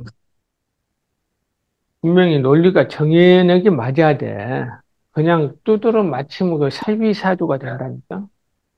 분명히 논리가 정해내기 맞아야 돼. 그냥 두드러 맞히면 그 살비사주가 된다니까?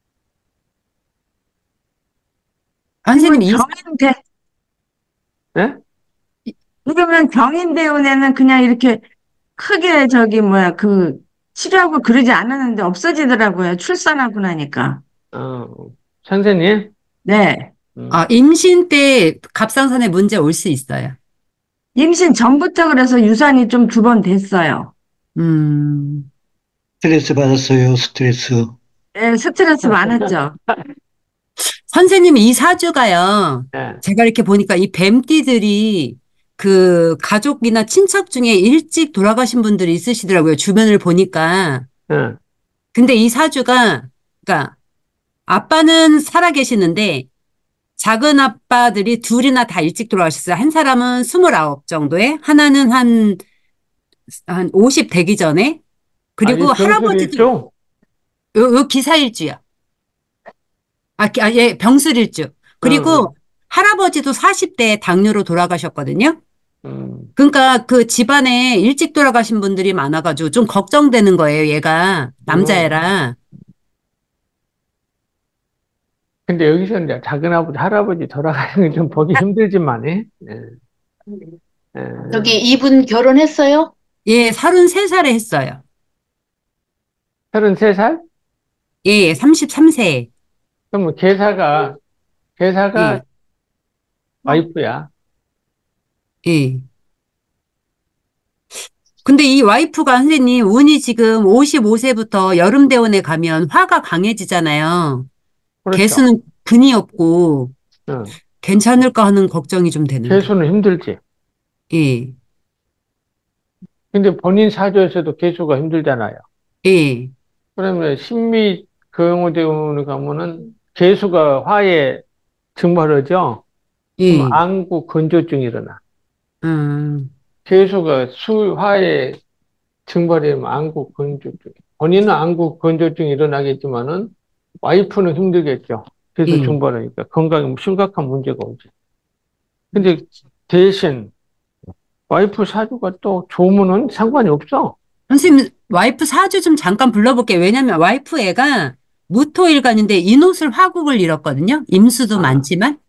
선생님, 이, 병인 대, 예? 그러면 병인 대운에는 그냥 이렇게 크게 치료하고 그러지 않았는데 없어지더라고요. 출산하고 나니까. 어, 선생님? 네. 아, 임신 때 갑상선에 문제 올 수 있어요. 임신 전부터 그래서 유산이 좀 2번 됐어요. 음, 스트레스 받았어요, 스트레스. 예, 스트레스 많았죠. 선생님, 이 사주가요. 예, 제가 이렇게 보니까 이 뱀띠들이 그 가족이나 친척 중에 일찍 돌아가신 분들이 있으시더라고요. 주변을 보니까. 예. 근데 이 사주가, 그러니까 아빠는 살아 계시는데 작은 아빠들이 둘이나 다 일찍 돌아가셨어요. 한 사람은 29 정도에, 하나는 한 50 되기 전에, 아, 그리고 이 할아버지도, 병술일종? 요 기사일주야. 예, 병술일주. 응, 응. 그리고 할아버지도 40대에 당뇨로 돌아가셨거든요. 음. 그러니까 그 집안에 일찍 돌아가신 분들이 많아가지고 좀 걱정되는 거예요, 얘가. 음. 남자애라. 근데 여기서 이제 작은 아버지, 할아버지 돌아가는 건 좀 보기 힘들지만, 예. 예. 저기 이분 결혼했어요? 예, 33살에 했어요. 33살? 예, 33세. 그러면 계사가 예, 와이프야. 예. 근데 이 와이프가 선생님, 운이 지금 55세부터 여름대원에 가면 화가 강해지잖아요. 그렇죠. 개수는 근이 없고 응. 괜찮을까 하는 걱정이 좀 되는데. 개수는 힘들지. 예, 근데 본인 사주에서도 개수가 힘들잖아요. 예, 그러면 신미 경호대원에 가면은 개수가 화에 증발하죠. 그럼 예, 안구 건조증이 일어나. 음, 개수가 화에 증발되면 안구 건조증. 본인은 안구 건조증이 일어나겠지만은 와이프는 힘들겠죠. 개수 예. 증발하니까 건강에 심각한 문제가 오지. 근데 대신 와이프 사주가 또 좋으면은 상관이 없어. 선생님, 와이프 사주 좀 잠깐 불러볼게요. 왜냐면 와이프 애가 무토일간인데 인옷을 화국을 잃었거든요. 임수도 아, 많지만.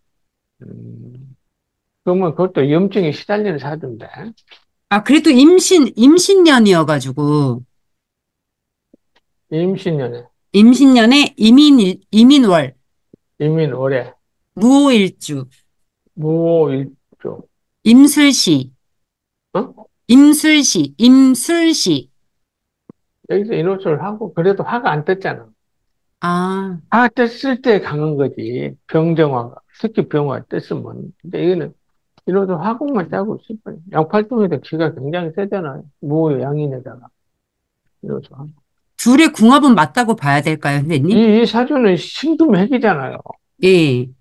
그러면 그것도 염증에 시달리는 사주인데. 아, 그래도 임신년이어가지고, 임신년에, 임신년에 이민월, 이민 올해, 무오일주, 무오일조, 임술시, 어? 임술시. 여기서 인호를 하고, 그래도 화가 안 떴잖아. 아, 화 떴을 때 강한 거지. 병정화가. 특히 병화 떴으면. 근데 이거는 인호를 화공만 짜고 있을 뿐. 양팔tum에도 기가 굉장히 세잖아요. 무 양인에다가. 인호를 하고. 둘의 궁합은 맞다고 봐야 될까요, 선생님? 이 사주는 신금핵이잖아요. 예.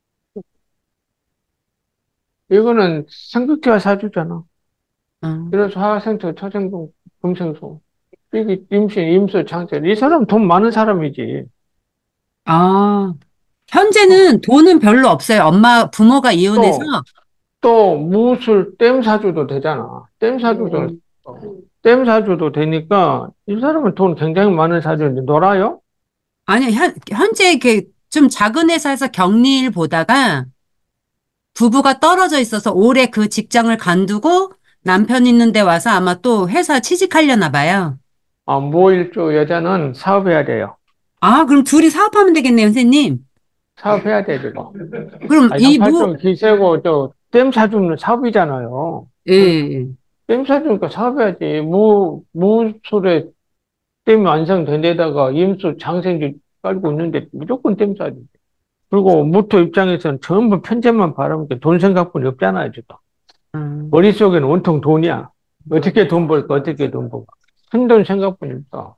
이거는 삼극기화 사주잖아. 어. 그래서 화생토, 토생금, 금생소. 이게 임신, 임수, 장세. 이 사람 돈 많은 사람이지. 아, 현재는 돈은 별로 없어요. 부모가 이혼해서. 또, 또, 무술, 댐 사주도 되잖아. 음. 댐 사주도 되니까, 이 사람은 돈 굉장히 많은 사주인데, 놀아요? 아니, 현재 이렇게 좀 작은 회사에서 격리일 보다가 부부가 떨어져 있어서 올해 그 직장을 관두고 남편 있는 데 와서 아마 또 회사 취직하려나 봐요. 아, 무일조 여자는 사업해야 돼요. 아, 그럼 둘이 사업하면 되겠네요, 선생님. 사업해야 돼, 지금. 그럼 아, 양팔좀 기세고, 댐 사주는 사업이잖아요. 예, 예. 댐 사주니까 사업해야지. 무술에 댐이 완성된 데다가 임수, 장생지 깔고 있는데 무조건 댐 사주. 그리고 무토 입장에서는 전부 편제만 바라면 돈 생각뿐이 없잖아요, 지금. 음. 머릿속에는 온통 돈이야. 어떻게 돈 벌까, 어떻게 돈 벌까. 큰 돈 생각뿐이 없어.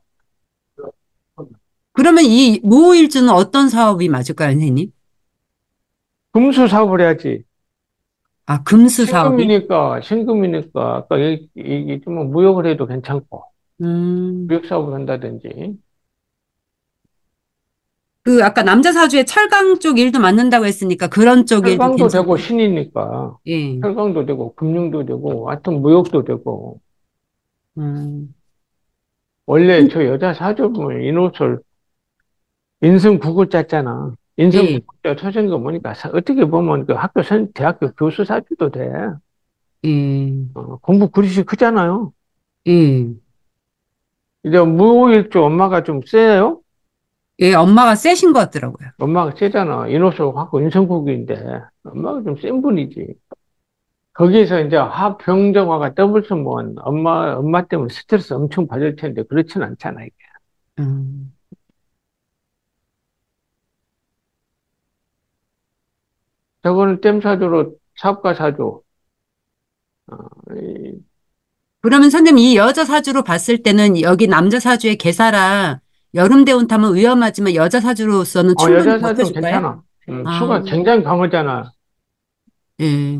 그러면 이 무호일주는 어떤 사업이 맞을까요, 선생님? 금수 사업을 해야지. 아, 금수 사업이? 신금이니까, 아까 얘기했지만 무역을 해도 괜찮고, 음. 무역 사업을 한다든지, 그 아까 남자 사주에 철강 쪽 일도 맞는다고 했으니까 그런 쪽 일도 철강도 되고 괜찮고. 신이니까, 예. 철강도 되고, 금융도 되고, 하여튼 무역도 되고, 음. 원래 저 여자 사주보면 인호술, 인성국을 짰잖아. 예. 인성국자 초생거 보니까 어떻게 보면 그 대학교 교수 사주도 돼. 예. 공부 그릇이 크잖아요. 예. 이제 무일주 엄마가 좀 세요? 예, 엄마가 세신 것 같더라고요. 엄마가 세잖아. 인호수하고 인성국인데 엄마가 좀 센 분이지. 거기에서 이제 합병정화가 더블스면 엄마 때문에 스트레스 엄청 받을 텐데 그렇진 않잖아, 이게. 음. 저거는 댐 사주로 사업가 사주. 어, 이- 그러면 선생님 이 여자 사주로 봤을 때는 여기 남자 사주의 개사라 여름 대운 타면 위험하지만 여자 사주로서는 충분히 여자 사주는 버텨줄까요? 괜찮아. 아, 수가 굉장히 강하잖아. 예.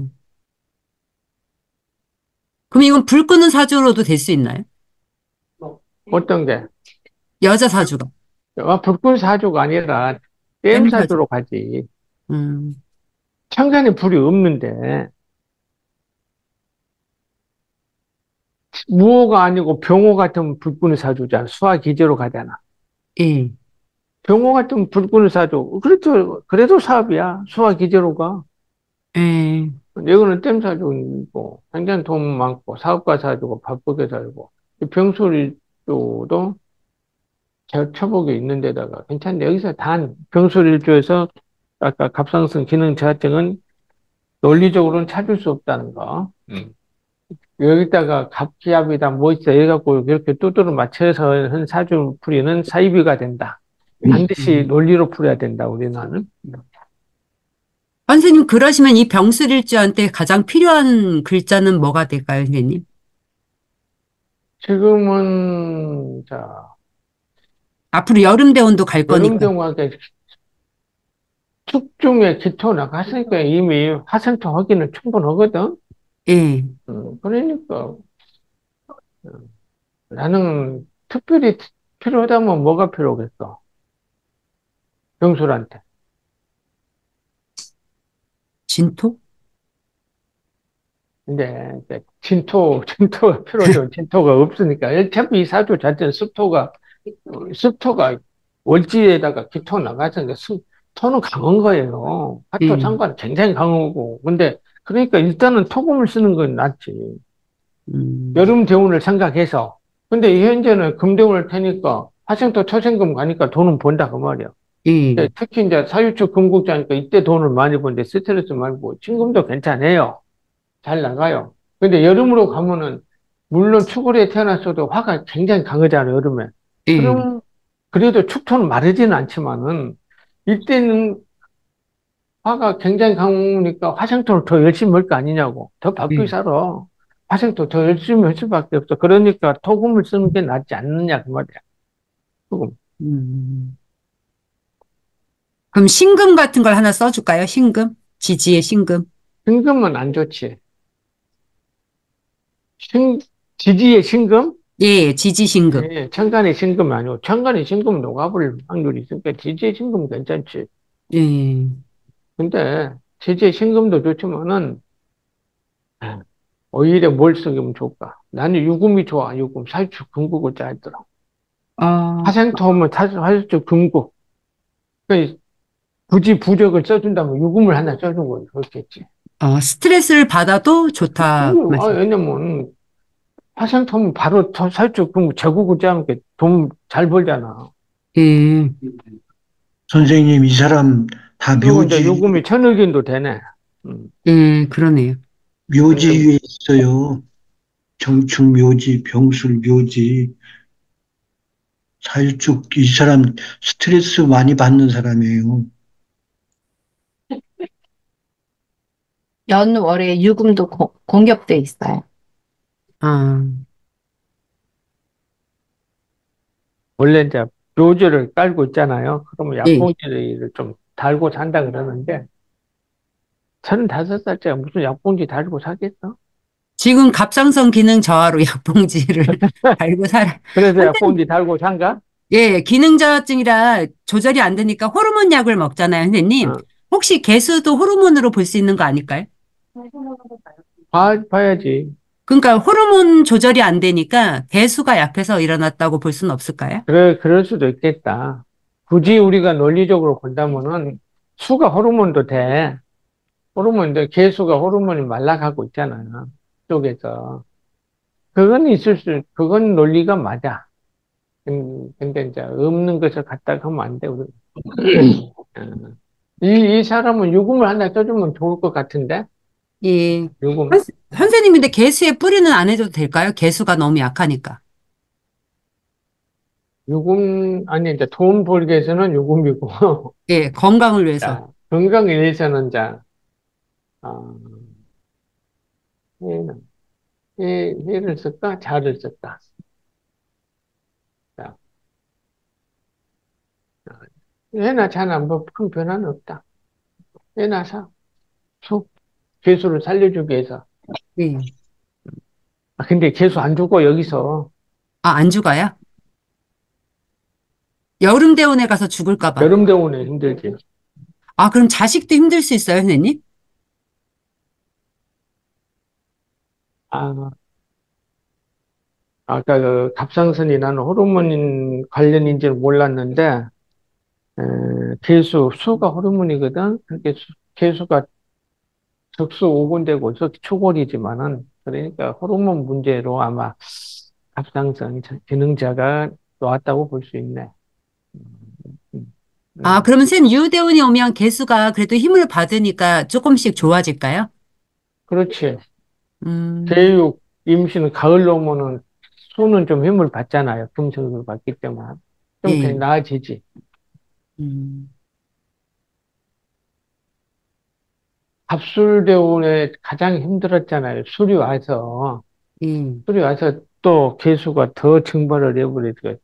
그럼 이건 불 끄는 사주로도 될 수 있나요? 어떤 게? 여자 사주가. 불군 사주가 아니라 댐 댐 사주. 사주로 가지. 음, 천간에 불이 없는데 무호가 아니고 병호 같은 불군의 사주잖아. 수화 기제로 가잖아. 예, 병호 같은 불군의 사주. 그렇죠. 그래도 사업이야. 수화 기제로 가. 예, 이거는 댐 사주고 굉장히 돈 많고 사업가 사주고 바쁘게 살고 병술일주도 처복이 있는 데다가 괜찮은데 여기서 단 병술일주에서 아까 갑상선 기능 저하증은 논리적으로는 찾을 수 없다는 거. 여기다가 갑기압이다 뭐 있어 이래갖고 이렇게 두드러 맞춰서 한 사주 풀이는 사이비가 된다. 반드시 논리로 풀어야 된다 우리는. 선생님, 그러시면 이 병술일주한테 가장 필요한 글자는 뭐가 될까요, 선생님? 지금은 자 앞으로 여름 대운도 갈 여름 거니까. 동안에 축중에 기토 나갔으니까 이미 화생토 하기는 충분하거든. 예, 그러니까 나는 특별히 필요하다면 뭐가 필요하겠어? 병술한테. 진토? 근데 이제 진토가 필요하죠. 진토가 없으니까. 어차피 이 사주 자체는 습토가 월지에다가 기토 나가서 토는 강한 거예요. 화토 예, 상관 굉장히 강하고. 근데 그러니까 일단은 토금을 쓰는 건 낫지. 음, 여름 대운을 생각해서. 근데 이 현재는 금대운을 타니까 화생토 초생금 가니까 돈은 번다 그 말이야. 예, 특히 이제 사유축 금국자니까 이때 돈을 많이 버는데 스트레스 말고 친금도 괜찮아요. 잘 나가요. 근데 여름으로 가면은 물론 축월에 태어났어도 화가 굉장히 강하잖아요, 여름에. 예, 그럼 그래도 축토는 마르지는 않지만은 이때는 화가 굉장히 강하니까 화생토를 더 열심히 할 거 아니냐고. 더 바쁘게 예. 살아. 화생토 더 열심히 할 수밖에 없어. 그러니까 토금을 쓰는 게 낫지 않느냐 그 말이야. 토금. 음. 그럼 신금 같은 걸 하나 써줄까요? 신금? 지지의 신금? 신금은 안 좋지. 신, 지지의 신금? 예, 지지 신금. 예, 천간의 신금이 아니고 천간의 신금 녹아버릴 확률이 있으니까 지지의 신금 괜찮지. 예, 근데 지지의 신금도 좋지만은 오히려 뭘 쓰면 좋을까? 나는 유금이 좋아. 유금 살축 금국을 짜더라. 아, 화생토하면 살축 금국. 그러니까 굳이 부적을 써준다면 유금을 하나 써준 거지. 그렇겠지. 스트레스를 받아도 좋다. 그 말씀. 왜냐면 화생토면 바로 살축 금국 제국을 짜면 돈 잘 벌잖아. 예, 선생님, 이 사람 다 그리고 이제 요금이 천억인도 되네. 예, 그러네요. 묘지 근데 위에 있어요. 정축 묘지, 병술 묘지, 사유축, 이 사람 스트레스 많이 받는 사람이에요. 연월에 유금도 공격돼 있어요. 아, 원래 이제 묘지를 깔고 있잖아요. 그러면 예. 약봉지를 좀 달고 산다 그러는데 35살짜리 무슨 약봉지 달고 사겠어? 지금 갑상선 기능 저하로 약봉지를 달고 살아. 그래서 선생님, 약봉지 달고 산가? 예, 기능 저하증이라 조절이 안 되니까 호르몬 약을 먹잖아요, 선생님. 어. 혹시 개수도 호르몬으로 볼 수 있는 거 아닐까요? 봐야지. 그러니까 호르몬 조절이 안 되니까 개수가 약해서 일어났다고 볼 수는 없을까요? 그럴 수도 있겠다. 굳이 우리가 논리적으로 본다면은 수가 호르몬도 돼. 호르몬인데 개수가 호르몬이 말라가고 있잖아요. 쪽에서. 그건 논리가 맞아. 근데 이제 없는 것을 갖다가 하면 안 돼, 우리. 어. 이 사람은 유금을 하나 써주면 좋을 것 같은데? 예. 유금. 선생님, 근데 개수의 뿌리는 안 해줘도 될까요? 개수가 너무 약하니까. 유금, 아니, 이제 돈 벌기 위해서는 유금이고, 예, 건강을 위해서. 자, 건강을 위해서는 자, 어, 얘는, 얘를 쓸까? 자를 쓸까? 자, 얘나 자나 뭐 큰 변화는 없다. 얘나 사, 수, 개수를 살려주기 위해서. 예. 근데 개수 안 주고 여기서 아, 안 죽어요? 여름 대원에 가서 죽을까 봐. 여름 대운에 힘들지. 아, 그럼 자식도 힘들 수 있어요, 선생님? 아, 아까 그 갑상선이 나는 호르몬 관련인지는 몰랐는데, 수가 호르몬이거든. 그렇게 개수가 적수 오곤되고 초골이지만은, 그러니까 호르몬 문제로 아마 갑상선 기능자가 나왔다고 볼 수 있네. 음, 아, 음. 그러면 선생님, 유대원이 오면 개수가 그래도 힘을 받으니까 조금씩 좋아질까요? 그렇지. 음, 개육, 임신, 가을 오면은 수는 좀 힘을 받잖아요. 금속을 받기 때문에. 좀 더 예. 나아지지. 음, 갑술대운에 가장 힘들었잖아요. 술이 와서. 예. 술이 와서 또 개수가 더 증발을 해버리니까.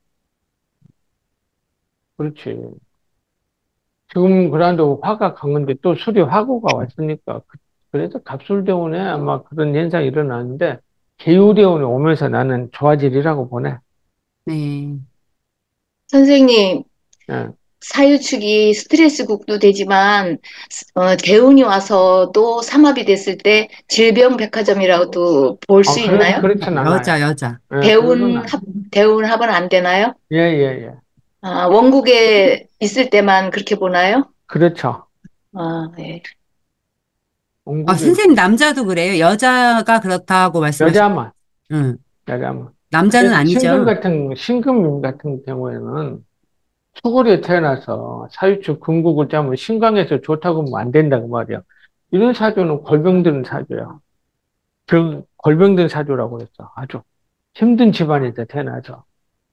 그렇지. 지금 그래도 화가 강한데 또 술이 화구가 왔으니까. 그래서 갑술대운에 아마 그런 현상이 일어나는데, 개유대운에 오면서 나는 좋아지리라고 보네. 네. 선생님, 예. 사유축이 스트레스국도 되지만, 대운이 와서 또 삼합이 됐을 때 질병백화점이라고도 볼 수 있나요? 그렇진 않아요. 여자. 예, 그건 대운 합은 안 되나요? 예, 예, 예. 아, 원국에 있을 때만 그렇게 보나요? 그렇죠. 아, 예. 아, 원국에, 선생님, 남자도 그래요? 여자가 그렇다고 말씀하신, 여자만, 응. 여자만. 남자는 그래서 아니죠. 신금임 같은 경우에는 초골에 태어나서 사유축 금국을 짜면 신강에서 좋다고 하면 안 된다고 말이야. 이런 사주는 골병든 사주야. 골병든 사주라고 그랬어. 아주 힘든 집안에서 태어나서.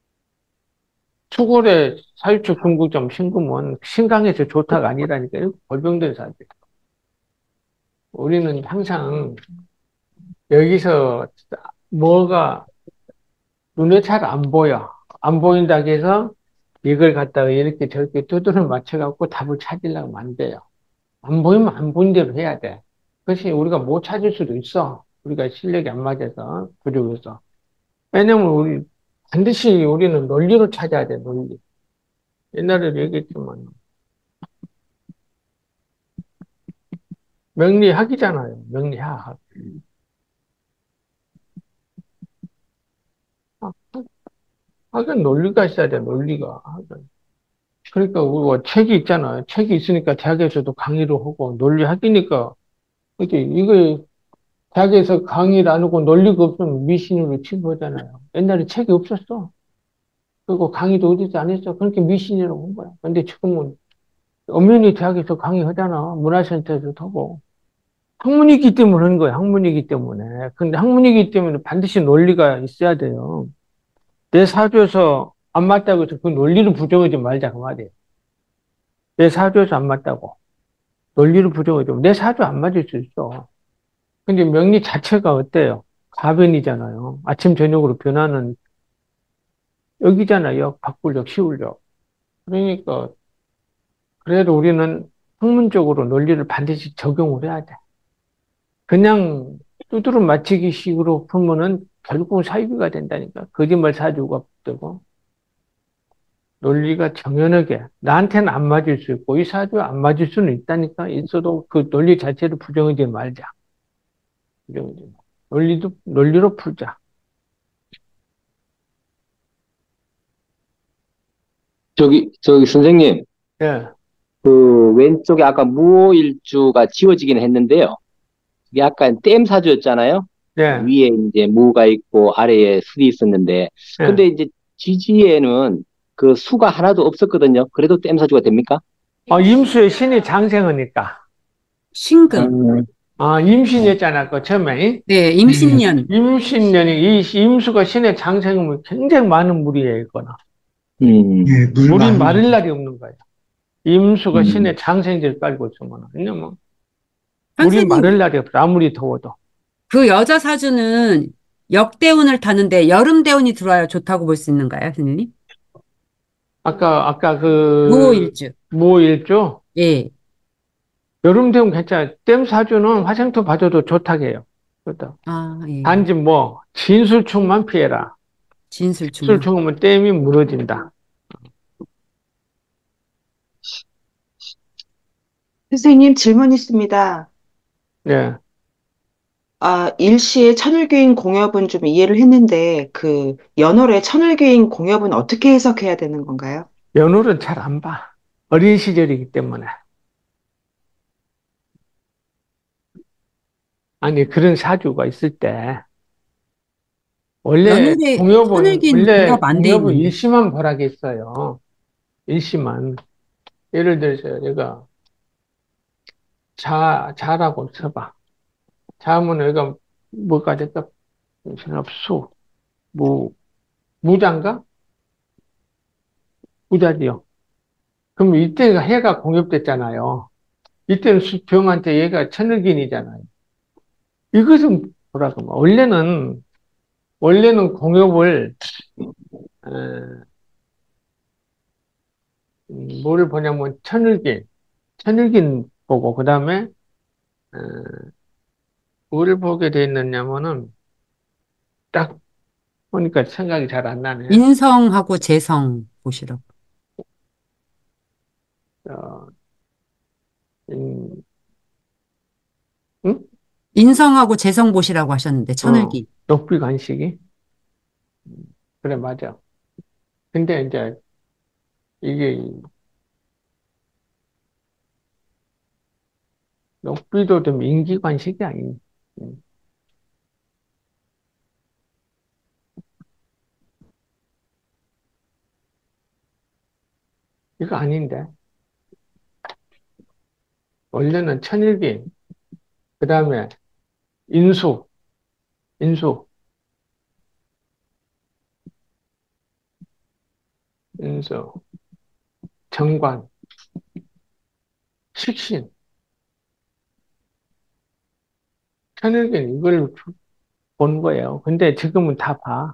초골에 사유축 금국점 신금은 신강에서 좋다가 아니라니까. 이거 골병든 사주야. 우리는 항상 여기서 뭐가 눈에 잘 안 보여. 안 보인다고 해서 이걸 갖다가 이렇게 저렇게 두드려 맞춰갖고 답을 찾으려고 안 돼요. 안 보이면 안 보인 대로 해야 돼. 그것이 우리가 못 찾을 수도 있어. 우리가 실력이 안 맞아서, 부족해서. 왜냐면 반드시 우리는 논리로 찾아야 돼, 논리. 옛날에도 얘기했지만, 명리학이잖아요. 명리학. 학은 논리가 있어야 돼, 논리가. 학은. 그러니까 우리가 책이 있잖아요. 책이 있으니까 대학에서도 강의를 하고, 논리학이니까, 이게 대학에서 강의를 안 하고 논리가 없으면 미신으로 취급하잖아요. 옛날에 책이 없었어. 그리고 강의도 어디서 안 했어. 그렇게 미신이라고 한 거야. 근데 지금은 엄연히 대학에서 강의하잖아. 문화센터에서도 하고. 학문이기 때문에 하는 거야. 학문이기 때문에. 근데 학문이기 때문에 반드시 논리가 있어야 돼요. 내 사주에서 안 맞다고 해서 그 논리를 부정하지 말자. 그 말이에요. 내 사주에서 안 맞다고. 논리를 부정하지 마. 내 사주 안 맞을 수 있어. 근데 명리 자체가 어때요? 가변이잖아요. 아침, 저녁으로 변하는 여기잖아요. 바꿀력, 시울력. 그러니까, 그래도 우리는 학문적으로 논리를 반드시 적용을 해야 돼. 그냥 두드러 맞히기 식으로 풀면은 결국은 사유가 된다니까. 거짓말 사주가 되고. 논리가 정연하게, 나한테는 안 맞을 수 있고, 이 사주에 안 맞을 수는 있다니까. 있어도 그 논리 자체를 부정하지 말자. 부정하지 마. 논리로 풀자. 저기 선생님, 예, 그 왼쪽에 아까 무오일주가 지워지긴 했는데요. 이게 약간 댐 사주였잖아요. 예, 위에 이제 무가 있고 아래에 술이 있었는데, 예. 근데 이제 지지에는 그 수가 하나도 없었거든요. 그래도 땜사주가 됩니까? 임수의 신이 장생하니까. 신금. 임신했잖아, 그 처음에. 네, 임신년. 임신년이, 이 임수가 신의 장생이면 굉장히 많은 물이에요, 이거는. 예, 물 물이 많이. 마를 날이 없는 거예요. 임수가 음. 신의 장생지를 깔고 있으면. 왜냐면, 물이 선생님, 마를 날이 없어. 아무리 더워도. 그 여자 사주는 역대운을 타는데 여름 대운이 들어와야 좋다고 볼 수 있는가요, 선생님? 아까 무오일주. 무오일주? 예. 여름 되면 괜찮아. 댐 사주는 화생토 봐줘도 좋다고 해요. 좋다. 아, 예. 단지 진술충만 피해라. 진술충만. 진술충은 댐이 무너진다. 선생님 질문 있습니다. 예. 일시에 천을교인 공업은 좀 이해를 했는데 그 연월에 천을교인 공업은 어떻게 해석해야 되는 건가요? 연월은 잘 안 봐. 어린 시절이기 때문에. 아니, 그런 사주가 있을 때, 연월에 천을긴 공업 안 돼 공업은 있는데. 일시만 보라겠어요. 일시만. 예를 들어서, 얘가, 자라고 쳐봐. 자면 얘가 뭐가 될까? 정신없수. 무장가? 무자지요. 그럼 이때가 해가 공엽됐잖아요. 이때는 수병한테 얘가 천을긴이잖아요. 이것은 뭐라고 하면, 원래는 공엽을, 어, 뭐를 보냐면 천을긴 보고, 그 다음에, 어, 뭐를 보게 돼 있느냐면은, 딱 보니까 생각이 잘 안 나네. 인성하고 재성 보시라고. 어, 응? 인성하고 재성 보시라고 하셨는데, 천을기. 녹비 관식이? 그래, 맞아. 근데 이제, 이게, 녹비도 좀 인기 관식이 아닌. 음, 이거 아닌데. 원래는 천일기, 그 다음에 인수, 인수, 인수, 정관, 식신, 천일기는 이걸 본 거예요. 근데 지금은 다 봐.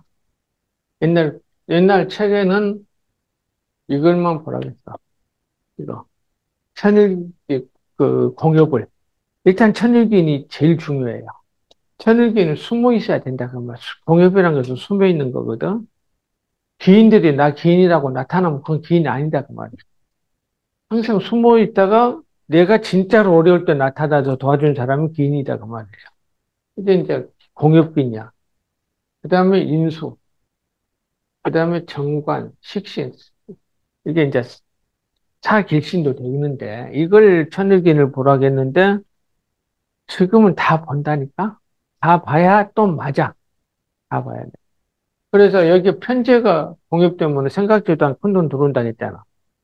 옛날 책에는 이걸만 보라겠어. 이거. 천일기, 공역을. 일단 천일기이 제일 중요해요. 천일기는 숨어 있어야 된다. 그 말. 공역이라는 것은 숨어 있는 거거든. 기인들이 나 기인이라고 나타나면 그건 기인이 아니다. 그 말이야. 항상 숨어 있다가 내가 진짜로 어려울 때 나타나서 도와준 사람이 기인이다. 그 말이에요. 이제 공역기냐. 그 다음에 인수. 그 다음에 정관, 식신. 이게 이제 사길신도 되는데, 이걸 천일긴을 보라겠는데, 지금은 다 본다니까? 다 봐야 또 맞아. 다 봐야 돼. 그래서 여기 편제가 공역되면 생각지도 않고 큰 돈 들어온다 했잖아.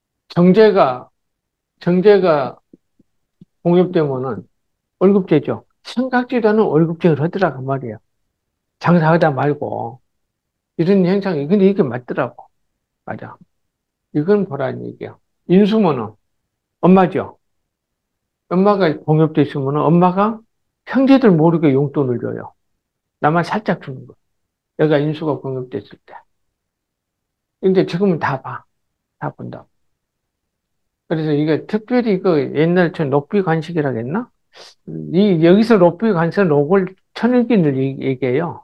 정제가 공역되면은 월급제죠. 생각지도 않은 월급제를 하더라, 그 말이야. 장사하다 말고. 이런 현상이, 근데 이게 맞더라고. 맞아. 이건 보라는 얘기야. 인수모는 엄마죠. 엄마가 공업돼 있으면 엄마가 형제들 모르게 용돈을 줘요. 나만 살짝 주는 거. 내가 인수가 공업됐을 때. 근데 지금은 다 봐. 다 본다. 그래서 이게 특별히 옛날처럼 높이 관식이라고 했나? 여기서 높이 관식은 로골 천일기를 얘기해요.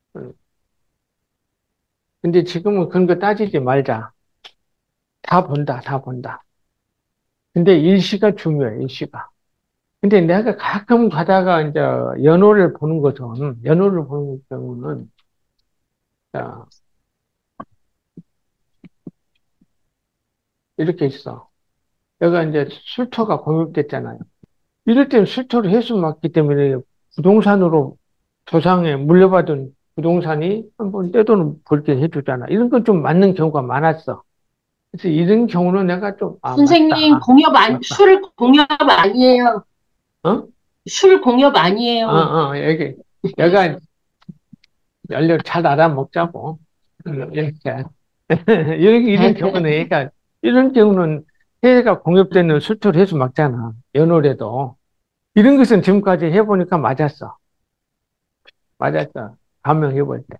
근데 지금은 그런 거 따지지 말자. 다 본다, 다 본다. 근데 일시가 중요해, 일시가. 근데 내가 가끔 가다가 이제 연호를 보는 경우는, 자, 이렇게 있어. 여기가 이제 술토가 공유됐잖아요. 이럴 때는 술토를 해수 맞기 때문에 부동산으로 조상에 물려받은 부동산이 한번 떼돈 벌게 해주잖아. 이런 건 좀 맞는 경우가 많았어. 그래서 이런 경우는 내가 좀, 선생님, 맞다. 맞다. 술 공협 아니에요. 어? 술 공협 아니에요. 얘가 연료 잘 알아먹자고. 이렇게. 이런 경우는 이런 경우는 해가 공급되는 수출 해수 막잖아. 연월에도. 이런 것은 지금까지 해보니까 맞았어. 맞았어. 감명해볼 때.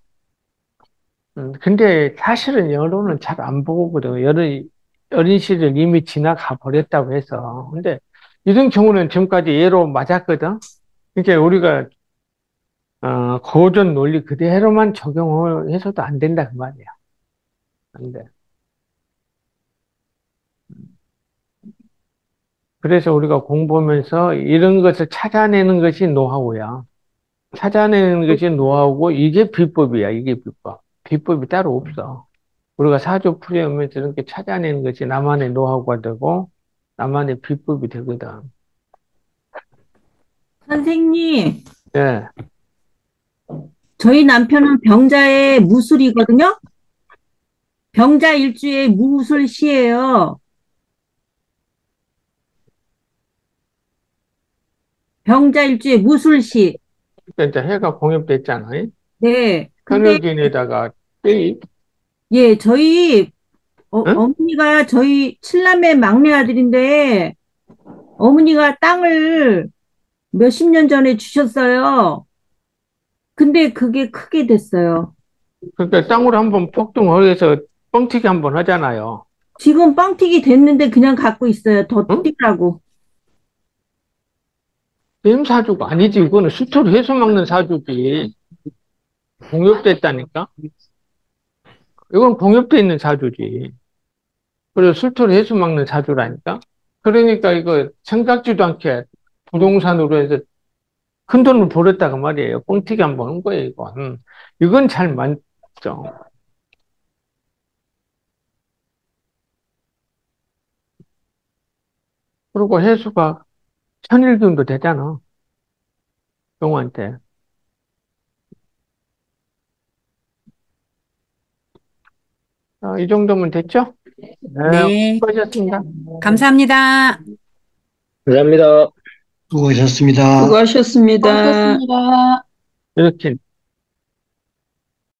근데 사실은 연호는 잘 안 보거든. 어린 시절 이미 지나가 버렸다고 해서. 근데 이런 경우는 지금까지 예로 맞았거든. 그러니까 우리가 고전 논리 그대로만 적용을 해서도 안 된다 그 말이야. 안 돼. 그래서 우리가 공부하면서 이런 것을 찾아내는 것이 노하우야. 찾아내는 것이 노하우고 이게 비법이야. 이게 비법. 비법이 따로 없어. 우리가 사주 풀이하면서 이렇게 찾아내는 것이 나만의 노하우가 되고 나만의 비법이 되거든. 선생님, 예. 저희 남편은 병자의 무술이거든요? 병자 일주의 무술시예요. 병자 일주의 무술시. 그러니까 이제 해가 공엽됐잖아. 네. 근데, 현역인에다가 떼이. 예, 저희, 응? 어머니가 저희 칠남매 막내 아들인데, 어머니가 땅을 몇십 년 전에 주셨어요. 근데 그게 크게 됐어요. 그러니까 땅으로 한번 폭등해서 뻥튀기 한번 하잖아요. 지금 뻥튀기 됐는데 그냥 갖고 있어요. 더 응? 뛰라고. 뱀 사주가 아니지. 이거는 수출 해수 막는 사주지. 공엽됐다니까? 이건 공엽돼 있는 사주지. 그래서 수출 해수 막는 사주라니까? 그러니까 이거 생각지도 않게 부동산으로 해서 큰 돈을 벌었다가 말이에요. 뻥튀기 한번 한 거예요, 이건. 이건 잘 맞죠. 그리고 해수가 천일기운도 되잖아. 용한테. 이 정도면 됐죠? 네, 네. 수고하셨습니다. 감사합니다. 감사합니다. 수고하셨습니다. 수고하셨습니다. 수고하셨습니다. 이렇게